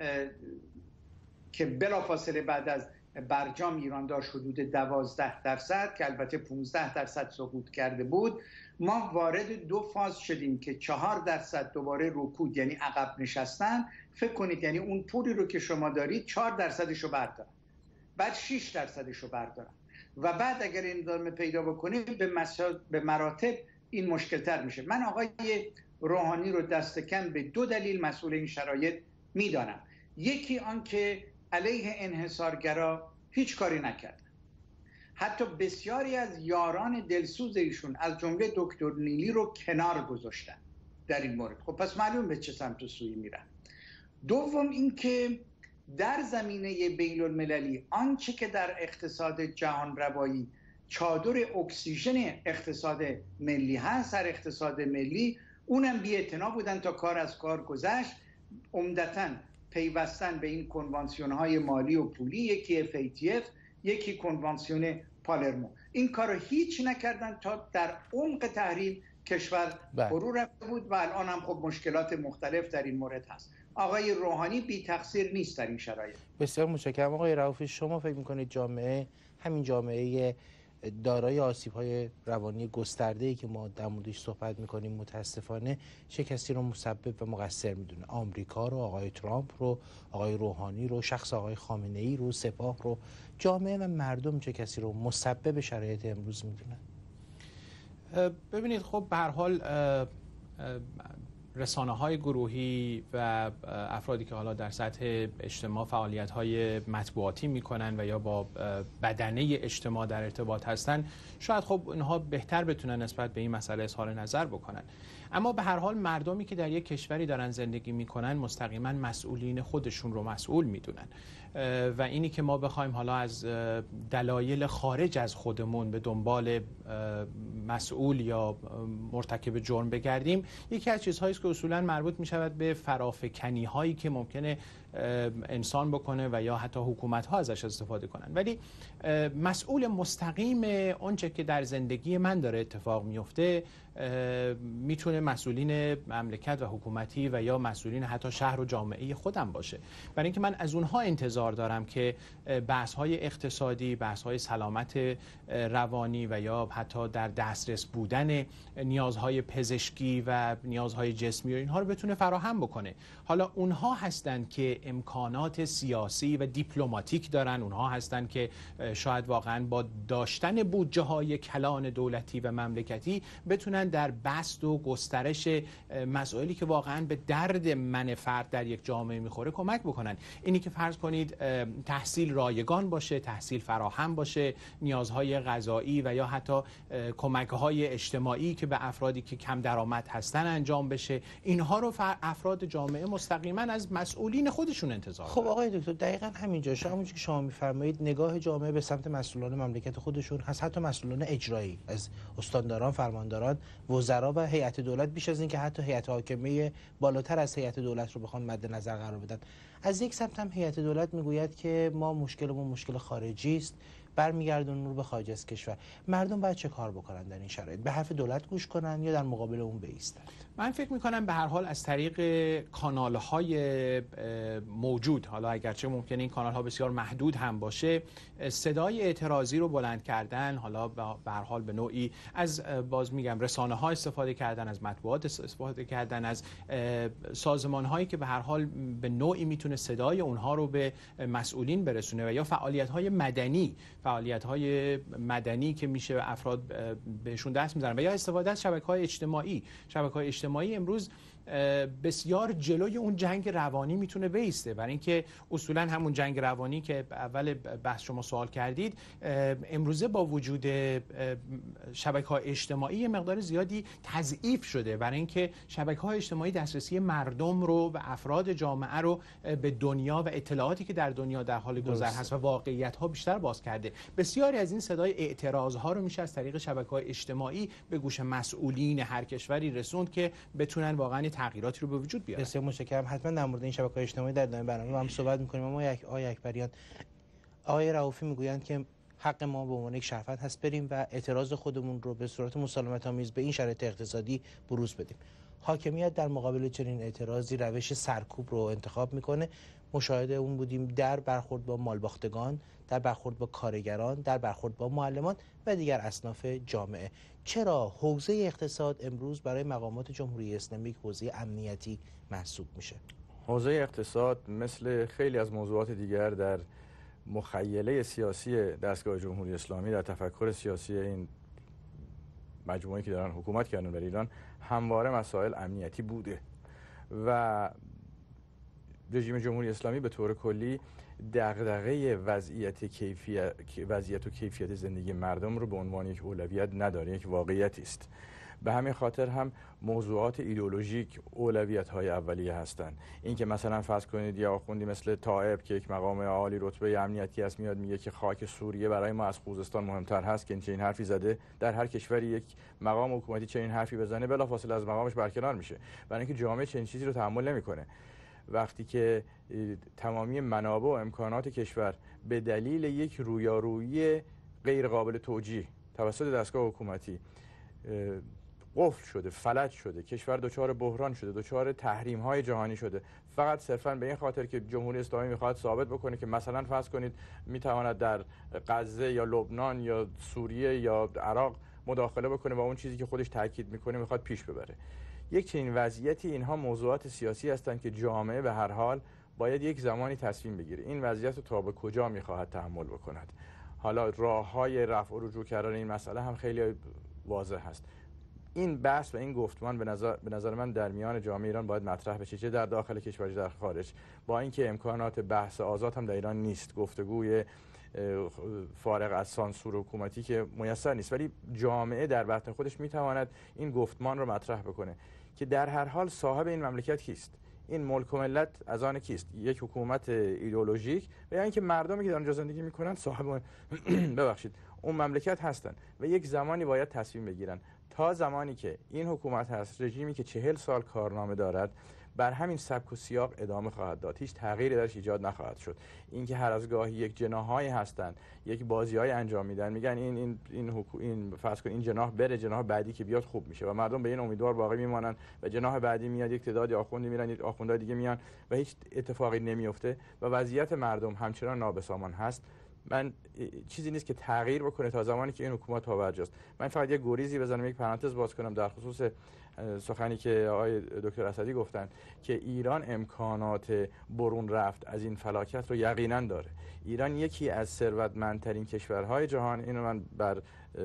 که بلافاصله بعد از برجام ایران داشت حدود دوازده درصد که البته پانزده درصد سقوط کرده بود، ما وارد دو فاز شدیم که چهار درصد دوباره رکود، یعنی عقب نشستن. فکر کنید یعنی اون پولی رو که شما دارید چهار درصدش رو بردارن، بعد شش درصدش رو بردارن و بعد اگر این ادامه پیدا بکنه به, به مراتب این مشکل تر میشه. من آقای روحانی رو دست کم به دو دلیل مسئول این شرایط میدانم. یکی آن که علیه انحصارگرا هیچ کاری نکرد، حتی بسیاری از یاران دلسوز ایشون از جمله دکتر نیلی رو کنار گذاشتن در این مورد. خب پس معلوم به چه سمت و سوی میرن. دوم اینکه در زمینه بین المللی آنچه که در اقتصاد جهان روایی چادر اکسیژن اقتصاد ملی هست، سر اقتصاد ملی، اونم بی‌اعتنا بودن تا کار از کار گذشت. عمدتاً پیوستن به این کنوانسیون های مالی و پولی، یکی اف ای تی اف، یکی کنوانسیون پالرمو. این کار رو هیچ نکردن تا در عمق تحریم کشور فرو رفته بود و الان هم خب مشکلات مختلف در این مورد هست. آقای روحانی بی تقصیر نیست در این شرایط. بسیار متشکرم. آقای رؤوفی، شما فکر میکنید جامعه، همین جامعه دارای آسیب‌های روانی گسترده‌ای که ما در موردش صحبت می‌کنیم، متاسفانه چه کسی رو مسبب و مقصر می‌دونه؟ آمریکا رو، آقای ترامپ رو، آقای روحانی رو، شخص آقای خامنه‌ای رو، سپاه رو، جامعه و مردم چه کسی رو مسبب شرایط امروز می‌دونن؟ ببینید خب به هر حال رسانه‌های گروهی و افرادی که حالا در سطح اجتماع فعالیت‌های مطبوعاتی می‌کنن و یا با بدنه اجتماع در ارتباط هستن، شاید خب اینها بهتر بتونن نسبت به این مسئله اظهار نظر بکنن. اما به هر حال مردمی که در یک کشوری دارن زندگی میکنن مستقیما مسئولین خودشون رو مسئول میدونن و اینی که ما بخوایم حالا از دلایل خارج از خودمون به دنبال مسئول یا مرتکب جرم بگردیم، یکی از چیزهایی است که اصولا مربوط می شود به فرافکنی هایی که ممکنه انسان بکنه و یا حتی حکومت ها ازش استفاده کنن. ولی مسئول مستقیم اونچه که در زندگی من داره اتفاق میفته میتونه مسئولین مملکت و حکومتی و یا مسئولین حتی شهر و جامعه خودم باشه. برای اینکه من از اونها انتظار دارم که بحث های اقتصادی، بحث های سلامت روانی و یا حتی در دسترس بودن نیازهای پزشکی و نیازهای جسمی و اینها رو بتونه فراهم بکنه. حالا اونها هستن که امکانات سیاسی و دیپلماتیک دارن، اونها هستن که شاید واقعا با داشتن بودجه های کلان دولتی و مملکتی بتونن در بسط و گسترش مسائلی که واقعا به درد من فرد در یک جامعه میخوره کمک بکنن. اینی که فرض کنید تحصیل رایگان باشه، تحصیل فراهم باشه، نیازهای غذایی و یا حتی کمک‌های اجتماعی که به افرادی که کم درآمد هستن انجام بشه، اینها رو افراد جامعه مستقیما از مسئولین خودشون انتظار دارن. خب آقای دکتر، دقیقاً همینجا همونجوری که شما میفرمایید نگاه جامعه به سمت مسئولان مملکت خودشون هست، حتی مسئولان اجرایی از استانداران، فرمانداران، وزرا و هیئت دولت، بیش از این که حتی هیئت حاکمه بالاتر از هیئت دولت رو بخوان مد نظر قرار بدن. از یک سمت هم هیئت دولت میگوید که ما مشکلمون مشکل خارجی است، برمیگردون رو به خارج از کشور. مردم باید چه کار بکنن در این شرایط؟ به حرف دولت گوش کنن یا در مقابل اون بایستن؟ من فکر میکنم به هر حال از طریق کانال‌های موجود، حالا اگرچه ممکنه این کانال‌ها بسیار محدود هم باشه، صدای اعتراضی رو بلند کردن، حالا به هر حال به نوعی از باز میگم رسانه‌ها استفاده کردن، از مطبوعات استفاده کردن، از سازمان‌هایی که به هر حال به نوعی میتونه صدای اونها رو به مسئولین برسونه و یا فعالیت‌های مدنی، فعالیت‌های مدنی که میشه افراد بهشون دست میزنن و یا استفاده از شبکه‌های اجتماعی. شبکه‌های اجتماعی امروز بسیار جلوی اون جنگ روانی میتونه بیسته، برای اینکه اصولا همون جنگ روانی که اول بحث شما سوال کردید امروزه با وجود شبکه‌های اجتماعی مقدار زیادی تضعیف شده، برای اینکه شبکه‌های اجتماعی دسترسی مردم رو و افراد جامعه رو به دنیا و اطلاعاتی که در دنیا در حال گذر هست و واقعیت‌ها بیشتر باز کرده. بسیاری از این صدای اعتراض‌ها رو میشه از طریق شبکه‌های اجتماعی به گوش مسئولین هر کشوری رسوند که بتونن واقعا تغییراتی رو به وجود بیارن. بسیار متشکرم. حتما در مورد این شبکه‌های اجتماعی در ادامه برنامه هم صحبت می‌کنیم. اما یک آقای اکبریان، آقای رؤوفی میگویند که حق ما به عنوان یک شهروند هست بریم و اعتراض خودمون رو به صورت مسالمت‌آمیز به این شرایط اقتصادی بروز بدیم. حاکمیت در مقابل چنین اعتراضی روش سرکوب رو انتخاب میکنه. مشاهده اون بودیم در برخورد با مالباختگان، در برخورد با کارگران، در برخورد با معلمان و دیگر اصناف جامعه. چرا حوزه اقتصاد امروز برای مقامات جمهوری اسلامی حوزه امنیتی محسوب میشه؟ حوزه اقتصاد مثل خیلی از موضوعات دیگر در مخیله سیاسی دستگاه جمهوری اسلامی، در تفکر سیاسی این مجموعه‌ای که دارن حکومت کردن در ایران، همواره مسائل امنیتی بوده و رژیم جمهوری اسلامی به طور کلی دغدغه وضعیت کیفیت وضعیت و کیفیت زندگی مردم رو به عنوان یک اولویت نداره، یک واقعیتی است. به همین خاطر هم موضوعات ایدئولوژیک اولویت‌های اولیه هستند. این که مثلا فرض کنید یا آخوندی مثل طائب که یک مقام عالی رتبه امنیتی است میاد میگه که خاک سوریه برای ما از خوزستان مهمتر هست، که این حرفی زده، در هر کشوری یک مقام حکومتی چنین حرفی بزنه بلافاصله از مقامش برکنار میشه، برای اینکه جامعه چنین چیزی رو تحمل نمیکنه. وقتی که تمامی منابع و امکانات کشور به دلیل یک رویارویی غیر قابل توجیه توسط دستگاه حکومتی قفل شده، فلج شده، کشور دچار بحران شده، دچار تحریم های جهانی شده، فقط صرفا به این خاطر که جمهوری اسلامی میخواد ثابت بکنه که مثلا فرض کنید میتواند در غزه یا لبنان یا سوریه یا عراق مداخله بکنه و اون چیزی که خودش تاکید میکنه میخواد پیش ببره. یک چنین وضعیتی، اینها موضوعات سیاسی هستند که جامعه به هر حال باید یک زمانی تصمیم بگیره این وضعیت رو تا به کجا میخواهد تحمل بکند. حالا راههای رفع و رجوع کردن این مسئله هم خیلی واضح هست. این بحث و این گفتمان به نظر به نظر من در میان جامعه ایران باید مطرح بشه، چه در داخل کشور چه در خارج، با اینکه امکانات بحث آزاد هم در ایران نیست، گفتگوی فارغ از سانسور حکومتی که میسر نیست، ولی جامعه در بطن خودش میتواند این گفتمان رو مطرح بکنه که در هر حال صاحب این مملکت کیست، این ملک و ملت از آن کیست، یک حکومت ایدئولوژیک و یا اینکه مردمی که در آنجا زندگی میکنن صاحب ببخشید اون مملکت هستند و یک زمانی باید تصمیم بگیرن. تا زمانی که این حکومت هست، رژیمی که چهل سال کارنامه دارد، بر همین سبک و سیاق ادامه خواهد داد، هیچ تغییری درش ایجاد نخواهد شد. اینکه هر از گاهی یک جناحایی هستند، یک بازی‌های انجام میدن، میگن این این این حکو... این فرض کن این جناح بره، جناح بعدی که بیاد خوب میشه و مردم به این امیدوار باقی میمانن و جناح بعدی میاد، یک تعدادی آخوندی میرن، یک آخوندای دیگه میان و هیچ اتفاقی نمیفته و وضعیت مردم همچنان نابسامان هست. من چیزی نیست که تغییر بکنه تا زمانی که این حکومت پابرجاست. من فقط یک گریزی بزنم، یک پرانتز باز کنم در خصوص سخنی که آقای دکتر اسدی گفتن که ایران امکانات برون رفت از این فلاکت رو یقینا داره. ایران یکی از ثروتمندترین کشورهای جهان، اینو من بر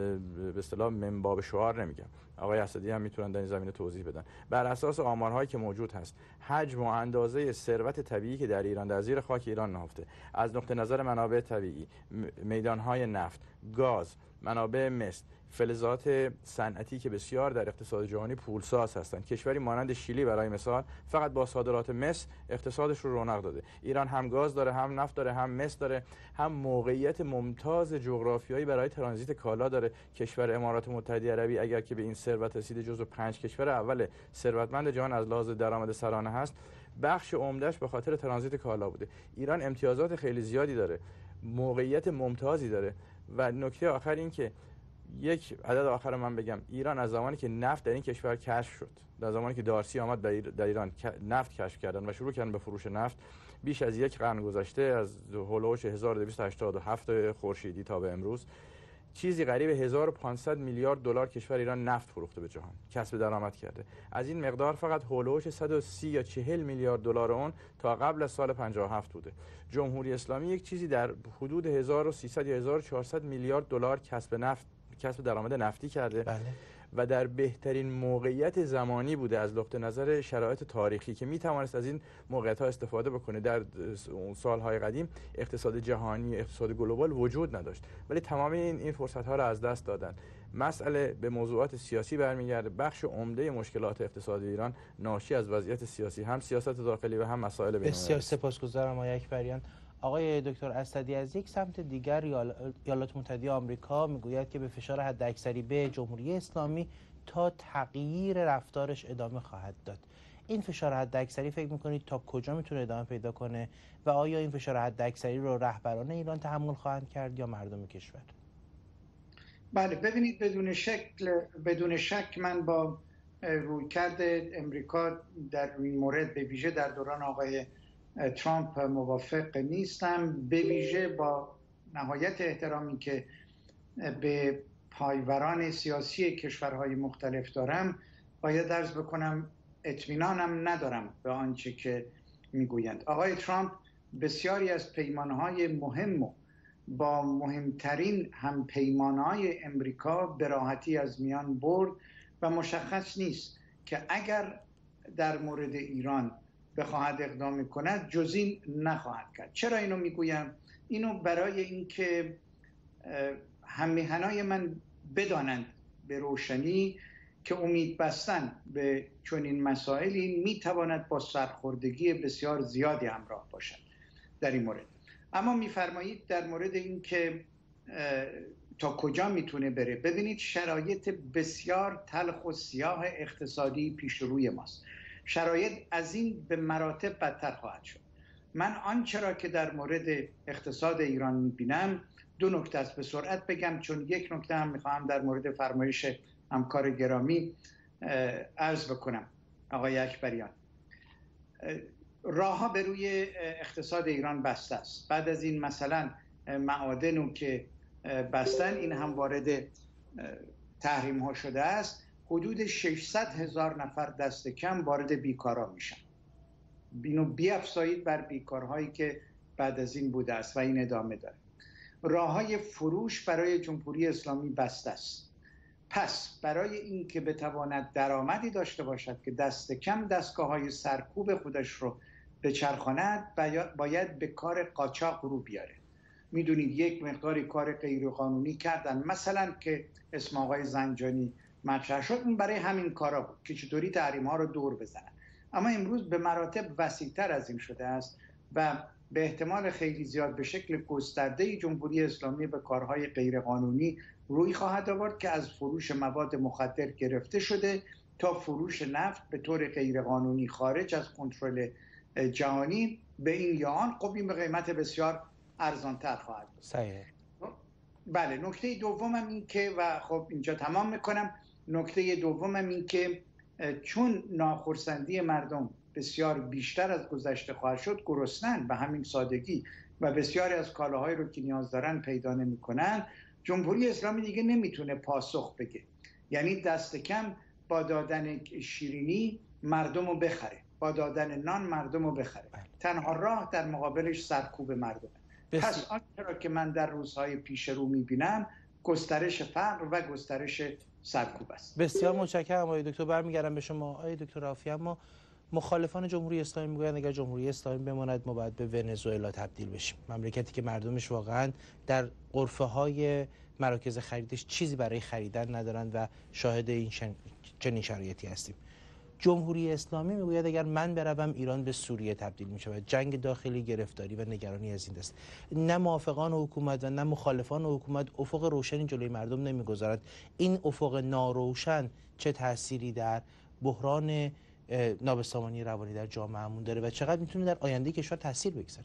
به اصطلاح منباب شعار نمیگم، آقای اسدی هم میتونن در این زمینه توضیح بدن. بر اساس آمارهایی که موجود هست، حجم و اندازه ثروت طبیعی که در ایران در زیر خاک ایران نهفته، از نقطه نظر منابع طبیعی، میدانهای نفت، گاز، منابع مس، فلزات صنعتی که بسیار در اقتصاد جهانی پولساز هستند. کشوری مانند شیلی برای مثال فقط با صادرات مس اقتصادش رو رونق داده. ایران هم گاز داره، هم نفت داره، هم مس داره، هم موقعیت ممتاز جغرافیایی برای ترانزیت کالا داره. کشور امارات متحده عربی اگر که به این ثروت رسیده جزو پنج کشور اول ثروتمند جهان از لحاظ درآمد سرانه هست، بخش عمدهش به خاطر ترانزیت کالا بوده. ایران امتیازات خیلی زیادی داره، موقعیت ممتازی داره. و نکته آخر این که یک عدد آخر من بگم، ایران از زمانی که نفت در این کشور کشف شد، در زمانی که دارسی آمد در ایران نفت کشف کردن و شروع کردن به فروش نفت، بیش از یک قرن گذشته، از هولوش هزار و دویست و هشتاد و هفت خورشیدی تا به امروز، چیزی قریب هزار و پانصد میلیارد دلار کشور ایران نفت فروخته به جهان، کسب درآمد کرده. از این مقدار فقط هولوش صد و سی یا چهل میلیارد دلار اون تا قبل از سال پنجاه و هفت بوده. جمهوری اسلامی یک چیزی در حدود هزار و سیصد یا هزار و چهارصد میلیارد دلار کسب نفت کسب درآمد نفتی کرده. بله. و در بهترین موقعیت زمانی بوده از نقطه نظر شرایط تاریخی که می توانست از این موقعیت ها استفاده بکنه. در اون سالهای قدیم اقتصاد جهانی، اقتصاد گلوبال وجود نداشت، ولی تمام این این فرصت ها را از دست دادن. مسئله به موضوعات سیاسی برمیگرده. بخش عمده مشکلات اقتصادی ایران ناشی از وضعیت سیاسی، هم سیاست داخلی و هم مسائل بین‌المللی. بسیار سپاسگزارم آقای اکبریان. آقای دکتر اسدی، از یک سمت دیگر ایالات متحده آمریکا میگوید که به فشار حداکثری به جمهوری اسلامی تا تغییر رفتارش ادامه خواهد داد. این فشار حداکثری فکر میکنید تا کجا میتونه ادامه پیدا کنه و آیا این فشار حداکثری رو رهبران ایران تحمل خواهند کرد یا مردم کشور؟ بله، ببینید، بدون شک بدون شک من با رویکرد امریکا در این مورد، به ویژه در دوران آقای ترامپ، موافق نیستم. به ویژه با نهایت احترامی که به پایوران سیاسی کشورهای مختلف دارم، باید عرض بکنم اطمینانم ندارم به آنچه که میگویند. آقای ترامپ بسیاری از پیمانهای مهم و با مهمترین هم پیمانهای امریکا به راحتی از میان برد و مشخص نیست که اگر در مورد ایران بخواهد اقدام کند جز این نخواهد کرد. چرا اینو میگویم؟ اینو برای اینکه هممیهنای من بدانند به روشنی که امید بستن به چنین مسائلی میتواند با سرخوردگی بسیار زیادی همراه باشد در این مورد. اما میفرمایید در مورد این که تا کجا میتونه بره، ببینید شرایط بسیار تلخ و سیاه اقتصادی پیش روی ماست. شرایط از این به مراتب بدتر خواهد شد. من آنچه را که در مورد اقتصاد ایران میبینم دو نکته است، به سرعت بگم چون یک نکته هم میخواهم در مورد فرمایش همکار گرامی عرض بکنم آقای اکبریان. راه ها به روی اقتصاد ایران بسته است. بعد از این مثلا معادن که بستن، این هم وارد تحریم ها شده است، حدود ششصد هزار نفر دست کم وارد بیکارا میشن. اینو بیافزایید بر بیکارهایی که بعد از این بوده است و این ادامه داره. راه های فروش برای جمهوری اسلامی بسته است. پس برای این که بتواند درآمدی داشته باشد که دست کم دستگاه های سرکوب خودش رو بچرخاند، باید به کار قاچاق رو بیاره. میدونید یک مقداری کار غیرقانونی کردن، مثلا که اسم آقای زنجانی مطرح شد، اون برای همین کارا بود که چطوری تحریم ها رو دور بزنن. اما امروز به مراتب وسیع‌تر از این شده است و به احتمال خیلی زیاد به شکل گسترده جمهوری اسلامی به کارهای غیرقانونی روی خواهد آورد که از فروش مواد مخدر گرفته شده تا فروش نفت به طور غیرقانونی خارج از کنترل جهانی به این یا آن. خب این به قیمت بسیار ارزان‌تر خواهد بود. صحیح. بله، نکته دومم این که و خب اینجا تمام میکنم، نکته دومم این که چون ناخرسندی مردم بسیار بیشتر از گذشته خواهد شد، گرسنن به همین سادگی و بسیاری از کالاهایی رو که نیاز دارن پیدا نمی‌کنن، جمهوری اسلامی دیگه نمیتونه پاسخ بگه. یعنی دست کم با دادن شیرینی مردم رو بخره، با دادن نان مردم رو بخره. تنها راه در مقابلش سرکوب مردم. پس آنچه را که من در روزهای پیش رو میبینم گسترش فقر و گسترش سرکوب است. بسیار متشکرم آقای دکتر. برمیگردم به شما آقای دکتر رافی. اما مخالفان جمهوری اسلامی میگویند اگر جمهوری اسلامی بماند ما باید به ونزوئلا تبدیل بشیم، مملکتی که مردمش واقعا در غرفه های مراکز خریدش چیزی برای خریدن ندارند و شاهد این شن... چنین شرایطی هستیم. جمهوری اسلامی میگوید اگر من بروم ایران به سوریه تبدیل می شود. جنگ داخلی، گرفتاری و نگرانی از این دست. نه موافقان حکومت و نه مخالفان حکومت افق روشنی جلوی مردم نمیگذارد. این افق ناروشن چه تأثیری در بحران نابسامانی روانی در جامعهمون داره و چقدر میتونه در آینده کشور تاثیر بگذاره؟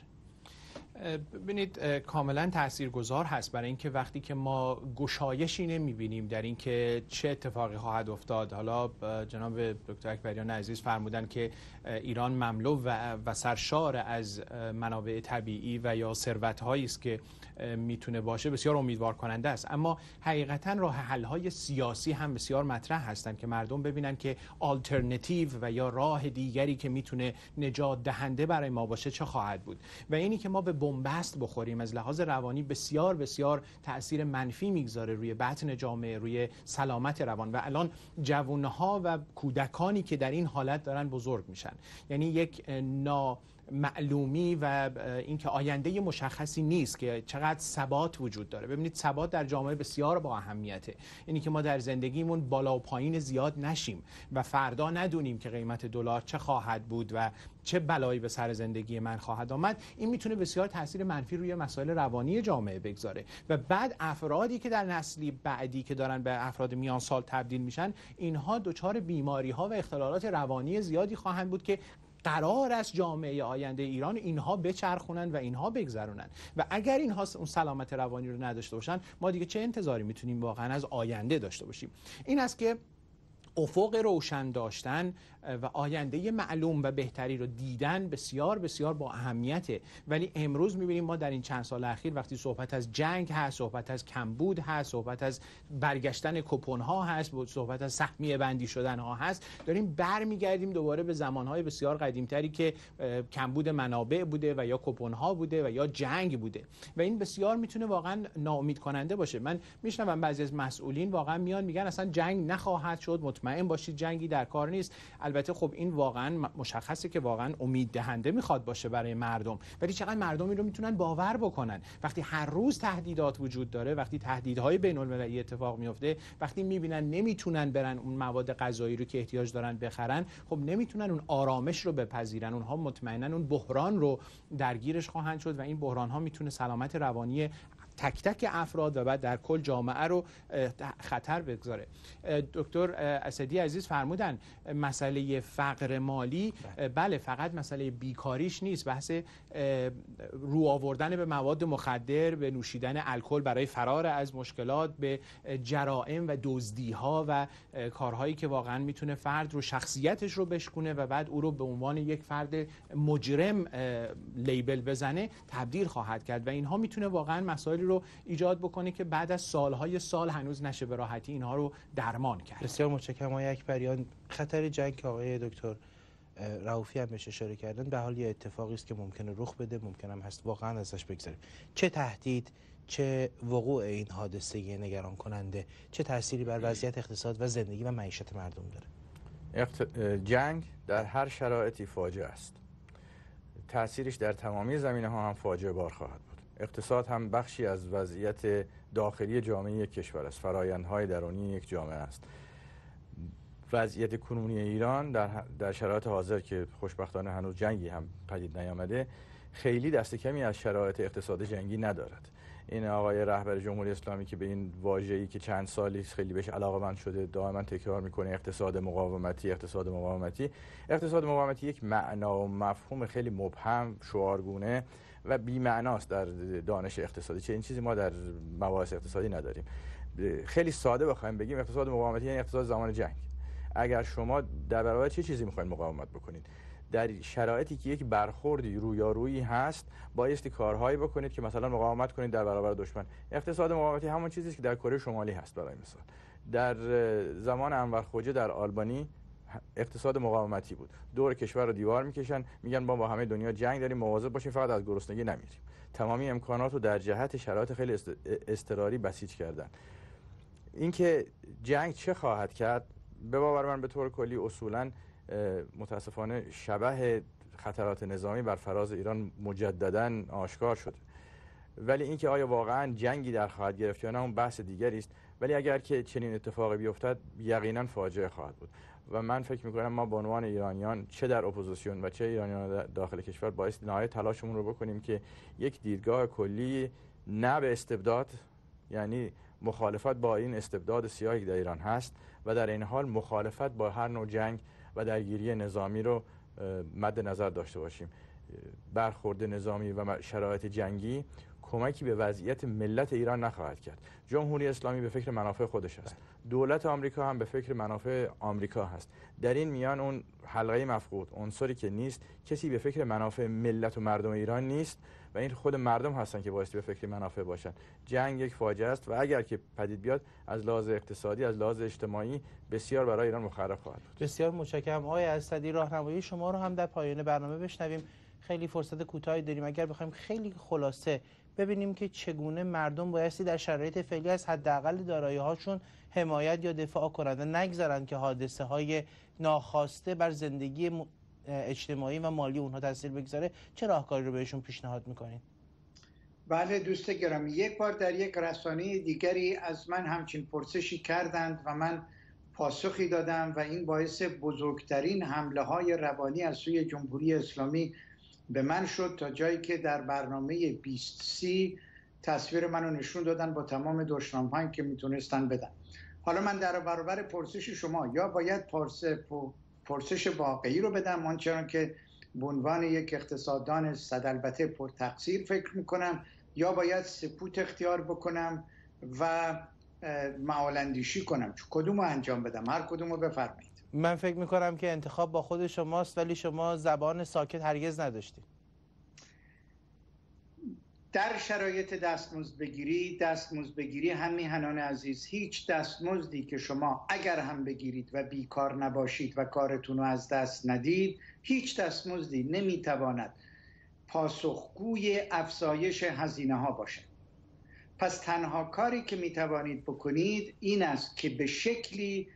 ببینید کاملا تاثیرگذار هست، برای اینکه وقتی که ما گشایشی نمیبینیم در اینکه چه اتفاقی خواهد افتاد. حالا جناب دکتر اکبریان عزیز فرمودن که ایران مملو و, و سرشار از منابع طبیعی و یا ثروت‌هایی است که میتونه باشه، بسیار امیدوار کننده است. اما حقیقتا راه حل‌های سیاسی هم بسیار مطرح هستند که مردم ببینن که آلترناتیو و یا راه دیگری که میتونه نجات دهنده برای ما باشه چه خواهد بود. و اینی که ما به بنبست بخوریم از لحاظ روانی بسیار بسیار تأثیر منفی میگذاره روی بطن جامعه، روی سلامت روان. و الان جوانها و کودکانی که در این حالت دارن بزرگ میشن، یعنی یک نا معلومی و اینکه آینده مشخصی نیست که چقدر ثبات وجود داره. ببینید ثبات در جامعه بسیار با اهمیته، اینی که ما در زندگیمون بالا و پایین زیاد نشیم و فردا ندونیم که قیمت دلار چه خواهد بود و چه بلایی به سر زندگی من خواهد آمد. این میتونه بسیار تاثیر منفی روی مسائل روانی جامعه بگذاره و بعد افرادی که در نسلی بعدی که دارن به افراد میان سال تبدیل میشن، اینها دچار بیماری ها و اختلالات روانی زیادی خواهند بود که قرار است جامعه آینده ایران اینها بچرخونن و اینها بگذرونن. و اگر اینها اون سلامت روانی رو نداشته باشن، ما دیگه چه انتظاری میتونیم واقعا از آینده داشته باشیم؟ این است که افق روشن داشتن و آینده معلوم و بهتری رو دیدن بسیار بسیار با اهمیته. ولی امروز می‌بینیم ما در این چند سال اخیر وقتی صحبت از جنگ هست، صحبت از کمبود هست، صحبت از برگشتن کوپن‌ها هست، صحبت از سهمیه بندی شدن‌ها هست، داریم برمیگردیم دوباره به زمان‌های بسیار قدیم‌تری که کمبود منابع بوده و یا کوپن‌ها بوده و یا جنگ بوده و این بسیار میتونه واقعا ناامید کننده باشه. من میشنوم بعضی از مسئولین واقعا میان میگن اصلا جنگ نخواهد شد، مطمئن باشید جنگی در کار نیست. البته خب این واقعا مشخصه که واقعا امید دهنده میخواد باشه برای مردم، ولی چقدر مردم این رو میتونن باور بکنن وقتی هر روز تهدیدات وجود داره، وقتی تهدیدهای بین المللی اتفاق میفته، وقتی میبینن نمیتونن برن اون مواد غذایی رو که احتیاج دارن بخرن، خب نمیتونن اون آرامش رو بپذیرن. اونها مطمئنا اون بحران رو درگیرش خواهند شد و این بحران ها میتونه سلامت روانی تک تک افراد و بعد در کل جامعه رو خطر بگذاره. دکتر اسدی عزیز فرمودن مسئله فقر مالی بله فقط مسئله بیکاریش نیست، بحث رو آوردن به مواد مخدر، به نوشیدن الکل برای فرار از مشکلات، به جرائم و دزدی‌ها و کارهایی که واقعا میتونه فرد رو شخصیتش رو بشکونه و بعد او رو به عنوان یک فرد مجرم لیبل بزنه تبدیل خواهد کرد و اینها میتونه واقعا مسائل رو ایجاد بکنه که بعد از سالهای سال هنوز نشه به راحتی اینها رو درمان کرد. بسیار متشکرم آقای اکبریان. خطر جنگ که آقای دکتر رؤوفی هم بهش اشاره کردن به حال یه اتفاقی است که ممکنه رخ بده، ممکنه هم هست واقعا ازش بگذریم. چه تهدید، چه وقوع این حادثه نگران کننده، چه تأثیری بر وضعیت اقتصاد و زندگی و معیشت مردم داره؟ اقت... جنگ در هر شرایطی فاجعه است. تأثیرش در تمامی زمینه‌ها هم فاجعه بار خواهد بود. اقتصاد هم بخشی از وضعیت داخلی جامعه یک کشور است، فرآیندهای درونی یک جامعه است. وضعیت کنونی ایران در در شرایط حاضر که خوشبختانه هنوز جنگی هم پدید نیامده، خیلی دست کمی از شرایط اقتصاد جنگی ندارد. این آقای رهبر جمهوری اسلامی که به این واژه‌ای که چند سالی خیلی بهش علاقه‌مند شده دائما تکرار میکنه، اقتصاد مقاومتی، اقتصاد مقاومتی. اقتصاد مقاومتی یک معنا و مفهوم خیلی مبهم، شعارگونه و بی‌معناست در دانش اقتصادی. چه این چیزی ما در مباحث اقتصادی نداریم. خیلی ساده بخوایم بگیم اقتصاد مقاومتی یعنی اقتصاد زمان جنگ. اگر شما در برابر چه چیزی میخواین مقاومت بکنید، در شرایطی که یک برخوردی رویارویی هست بایستی کارهایی بکنید که مثلا مقاومت کنید در برابر دشمن. اقتصاد مقاومتی همون چیزی است که در کره شمالی هست. برای مثال در زمان انور خوجه در آلبانی اقتصاد مقاومتی بود. دور کشور رو دیوار میکشن، میگن ما با همه دنیا جنگ داریم، مواظب باشیم فقط از گرسنگی نمیریم. تمامی امکانات رو در جهت شرایط خیلی اضطراری بسیج کردن. اینکه جنگ چه خواهد کرد به باور من به طور کلی اصولاً متاسفانه شبح خطرات نظامی بر فراز ایران مجدداً آشکار شده. ولی اینکه آیا واقعاً جنگی در خواهد گرفت یا نه اون بحث دیگری است. ولی اگر که چنین اتفاقی بیفتد یقیناً فاجعه خواهد بود و من فکر می‌کنم ما به عنوان ایرانیان چه در اپوزیسیون و چه ایرانیان داخل کشور باید نهایت تلاشمون رو بکنیم که یک دیدگاه کلی نه به استبداد، یعنی مخالفت با این استبداد سیاهی که در ایران هست و در این حال مخالفت با هر نوع جنگ و درگیری نظامی رو مد نظر داشته باشیم. برخورد نظامی و شرایط جنگی کمکی به وضعیت ملت ایران نخواهد کرد. جمهوری اسلامی به فکر منافع خودش است. دولت آمریکا هم به فکر منافع آمریکا هست. در این میان اون حلقه مفقود، عنصری که نیست، کسی به فکر منافع ملت و مردم ایران نیست و این خود مردم هستن که بایستی به فکر منافع باشن. جنگ یک فاجعه است و اگر که پدید بیاد از لحاظ اقتصادی، از لحاظ اجتماعی بسیار برای ایران مخرب خواهد بود. بسیار متشکرم آقای اسدی. راهنمایی شما رو هم در پایان برنامه بشنویم. خیلی فرصت کوتاهی داریم. اگر بخوایم خیلی خلاصه ببینیم که چگونه مردم بایستی در شرایط فعلی از حداقل دارایی‌هاشون حمایت یا دفاع کنند، نگذارند که حادثه های ناخواسته بر زندگی اجتماعی و مالی اونها تاثیر بگذاره، چه راهکاری رو بهشون پیشنهاد میکنین؟ بله دوست گرامی، یک بار در یک رسانه دیگری از من همچین پرسشی کردند و من پاسخی دادم و این باعث بزرگترین حمله های روانی از سوی جمهوری اسلامی به من شد، تا جایی که در برنامه بیست سی تصویر منو نشون دادن با تمام دشنام‌هایی که میتونستن بدن. حالا من در برابر پرسش شما یا باید پرسش واقعی رو بدم، آنچنان که به عنوان یک اقتصاددان صد البته پر تقصیر فکر میکنم، یا باید سکوت اختیار بکنم و معال‌اندیشی کنم. کدوم رو انجام بدم؟ هر کدوم رو بفرمایید. من فکر میکنم که انتخاب با خود شماست، ولی شما زبان ساکت هرگز نداشتید. در شرایط دستمزد بگیری، دستمزد بگیری هم میهنان عزیز، هیچ دستمزدی که شما اگر هم بگیرید و بیکار نباشید و کارتون رو از دست ندید، هیچ دستمزدی نمیتواند پاسخگوی افزایش هزینه ها باشد. پس تنها کاری که میتوانید بکنید این است که به شکلی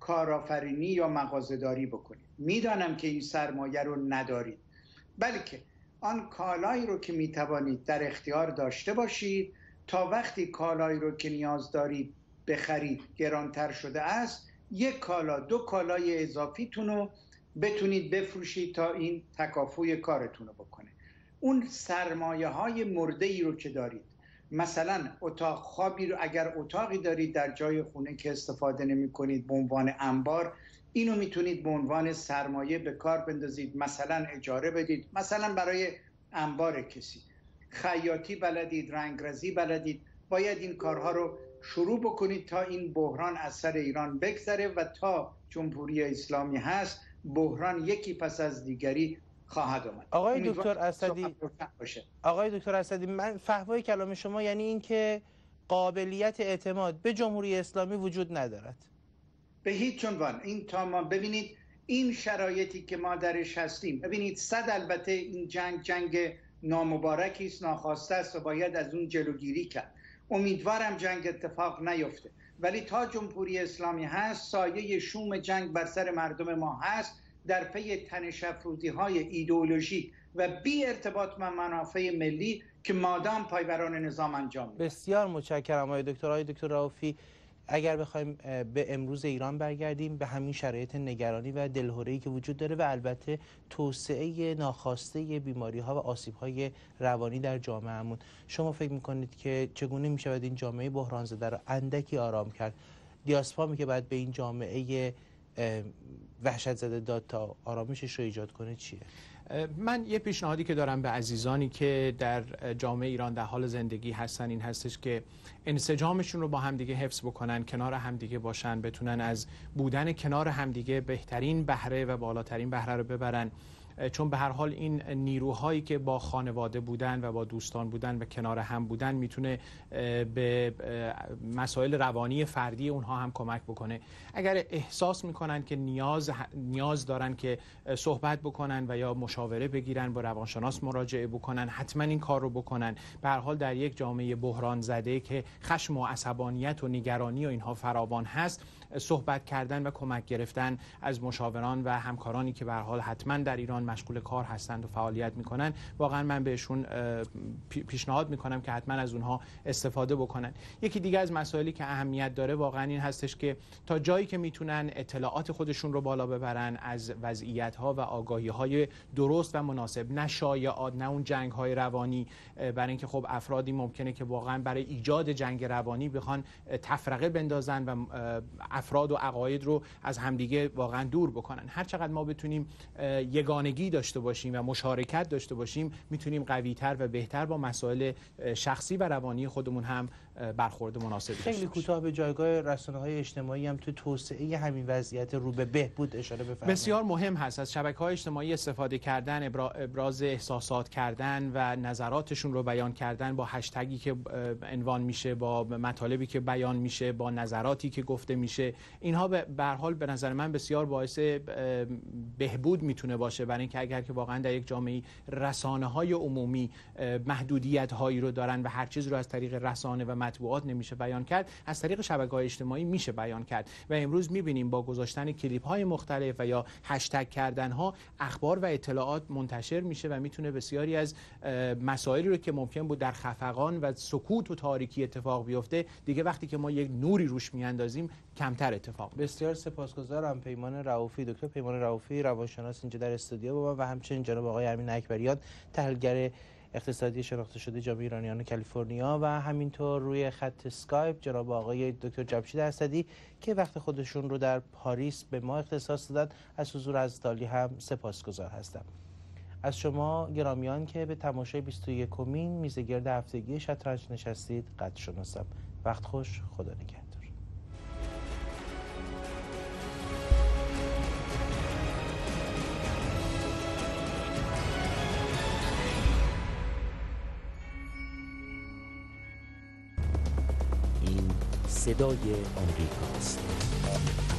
کارآفرینی یا مغازه‌داری بکنید. میدانم که این سرمایه رو ندارید، بلکه آن کالایی رو که میتوانید در اختیار داشته باشید تا وقتی کالایی رو که نیاز دارید بخرید گرانتر شده است، یک کالا دو کالای اضافیتون رو بتونید بفروشید تا این تکافوی کارتون رو بکنه. اون سرمایه های مرده ای رو که دارید، مثلا اتاق خوابی رو اگر اتاقی دارید در جای خونه که استفاده نمی کنید به عنوان انبار، اینو میتونید به عنوان سرمایه به کار بندازید، مثلا اجاره بدید، مثلا برای انبار کسی. خیاطی بلدید، رنگرزی بلدید، باید این کارها رو شروع بکنید تا این بحران از سر ایران بگذره و تا جمهوری اسلامی هست بحران یکی پس از دیگری خواهد آمد. آقای دکتر اسدی آقای دکتر اسدی من فهمای کلام شما یعنی این که قابلیت اعتماد به جمهوری اسلامی وجود ندارد؟ به هیچ عنوان. این تا ما ببینید این شرایطی که ما درش هستیم، ببینید صد البته این جنگ جنگ نامبارکی است، ناخواسته است و باید از اون جلوگیری کرد. امیدوارم جنگ اتفاق نیفته، ولی تا جمهوری اسلامی هست سایه شوم جنگ بر سر مردم ما هست، در پی تنش افروزی های ایدئولوژیک و بی ارتباط با منافع ملی که مادام پایبران نظام انجام میدن. بسیار متشکرم آقای دکتر. آقای دکتر رؤوفی، اگر بخوایم به امروز ایران برگردیم، به همین شرایط نگرانی و دلهره‌ای که وجود داره و البته توسعه ناخواسته بیماری‌ها و آسیب‌های روانی در جامعهمون، شما فکر می‌کنید که چگونه می‌شود این جامعه بحران زده رو اندکی آرام کرد؟ دیاسپامی که باید به این جامعه وحشت زده داد تا آرامشش رو ایجاد کنه چیه؟ من یه پیشنهادی که دارم به عزیزانی که در جامعه ایران در حال زندگی هستن این هستش که انسجامشون رو با همدیگه حفظ بکنن، کنار همدیگه باشن، بتونن از بودن کنار همدیگه بهترین بهره و بالاترین بهره رو ببرن، چون به هر حال این نیروهایی که با خانواده بودن و با دوستان بودن و کنار هم بودن میتونه به مسائل روانی فردی اونها هم کمک بکنه. اگر احساس میکنن که نیاز نیاز دارن که صحبت بکنن و یا مشاوره بگیرن، با روانشناس مراجعه بکنن، حتما این کار رو بکنن. به هر حال در یک جامعه بحران زده که خشم و عصبانیت و نگرانی و اینها فراوان هست، صحبت کردن و کمک گرفتن از مشاوران و همکارانی که به هر حال حتما در ایران مشغول کار هستند و فعالیت میکنن، واقعا من بهشون پیشنهاد میکنم که حتما از اونها استفاده بکنن. یکی دیگه از مسائلی که اهمیت داره واقعا این هستش که تا جایی که میتونن اطلاعات خودشون رو بالا ببرن از وضعیت ها و آگاهی های درست و مناسب، نه شایعات، نه اون جنگ های روانی، برای اینکه خب افرادی ممکنه که واقعا برای ایجاد جنگ روانی بخوان تفرقه بندازن و افراد و عقاید رو از همدیگه واقعا دور بکنن. هر چقدر ما بتونیم یگانگی داشته باشیم و مشارکت داشته باشیم، میتونیم قوی‌تر و بهتر با مسائل شخصی و روانی خودمون هم برخورد مناسبی داشته باشیم. خیلی کوتاه به جایگاه رسانه‌های اجتماعی هم تو توسعه همین وضعیت رو به بهبود اشاره بفرمایید. بسیار مهم هست از شبکه‌های اجتماعی استفاده کردن، ابراز احساسات کردن و نظراتشون رو بیان کردن با هشتگی که عنوان میشه، با مطالبی که بیان میشه، با نظراتی که گفته میشه. اینها به هر حال به نظر من بسیار باعث بهبود میتونه باشه، برای اینکه اگر که واقعا در یک جامعه رسانه‌های عمومی محدودیت‌هایی رو دارن و هر چیز رو از طریق رسانه و مطبوعات نمیشه بیان کرد، از طریق شبکه‌های اجتماعی میشه بیان کرد. و امروز میبینیم با گذاشتن کلیپ‌های مختلف و یا هشتگ کردن‌ها اخبار و اطلاعات منتشر میشه و میتونه بسیاری از مسائلی رو که ممکن بود در خفقان و سکوت و تاریکی اتفاق بیفته، دیگه وقتی که ما یک نوری روش میاندازیم کمتر اتفاق. بسیار سپاسگزارم. پیمان رؤوفی، دکتر پیمان رؤوفی، روانشناس اینجا در استودیو با ما و همچنین جناب آقای امین اکبریان، تحلیلگر اقتصادی شناخته شده جامعه ایرانیان کالیفرنیا، و همینطور روی خط اسکایپ جناب آقای دکتر جمشید اسدی که وقت خودشون رو در پاریس به ما اختصاص دادن. از حضور عزیزتالی هم سپاسگزار هستم. از شما گرامیان که به تماشای بیست و یکمین میزگرد هفتگی شطرنج نشستید قدر شناسم. وقت خوش، خدا نگهدار. صدای آمریکاست.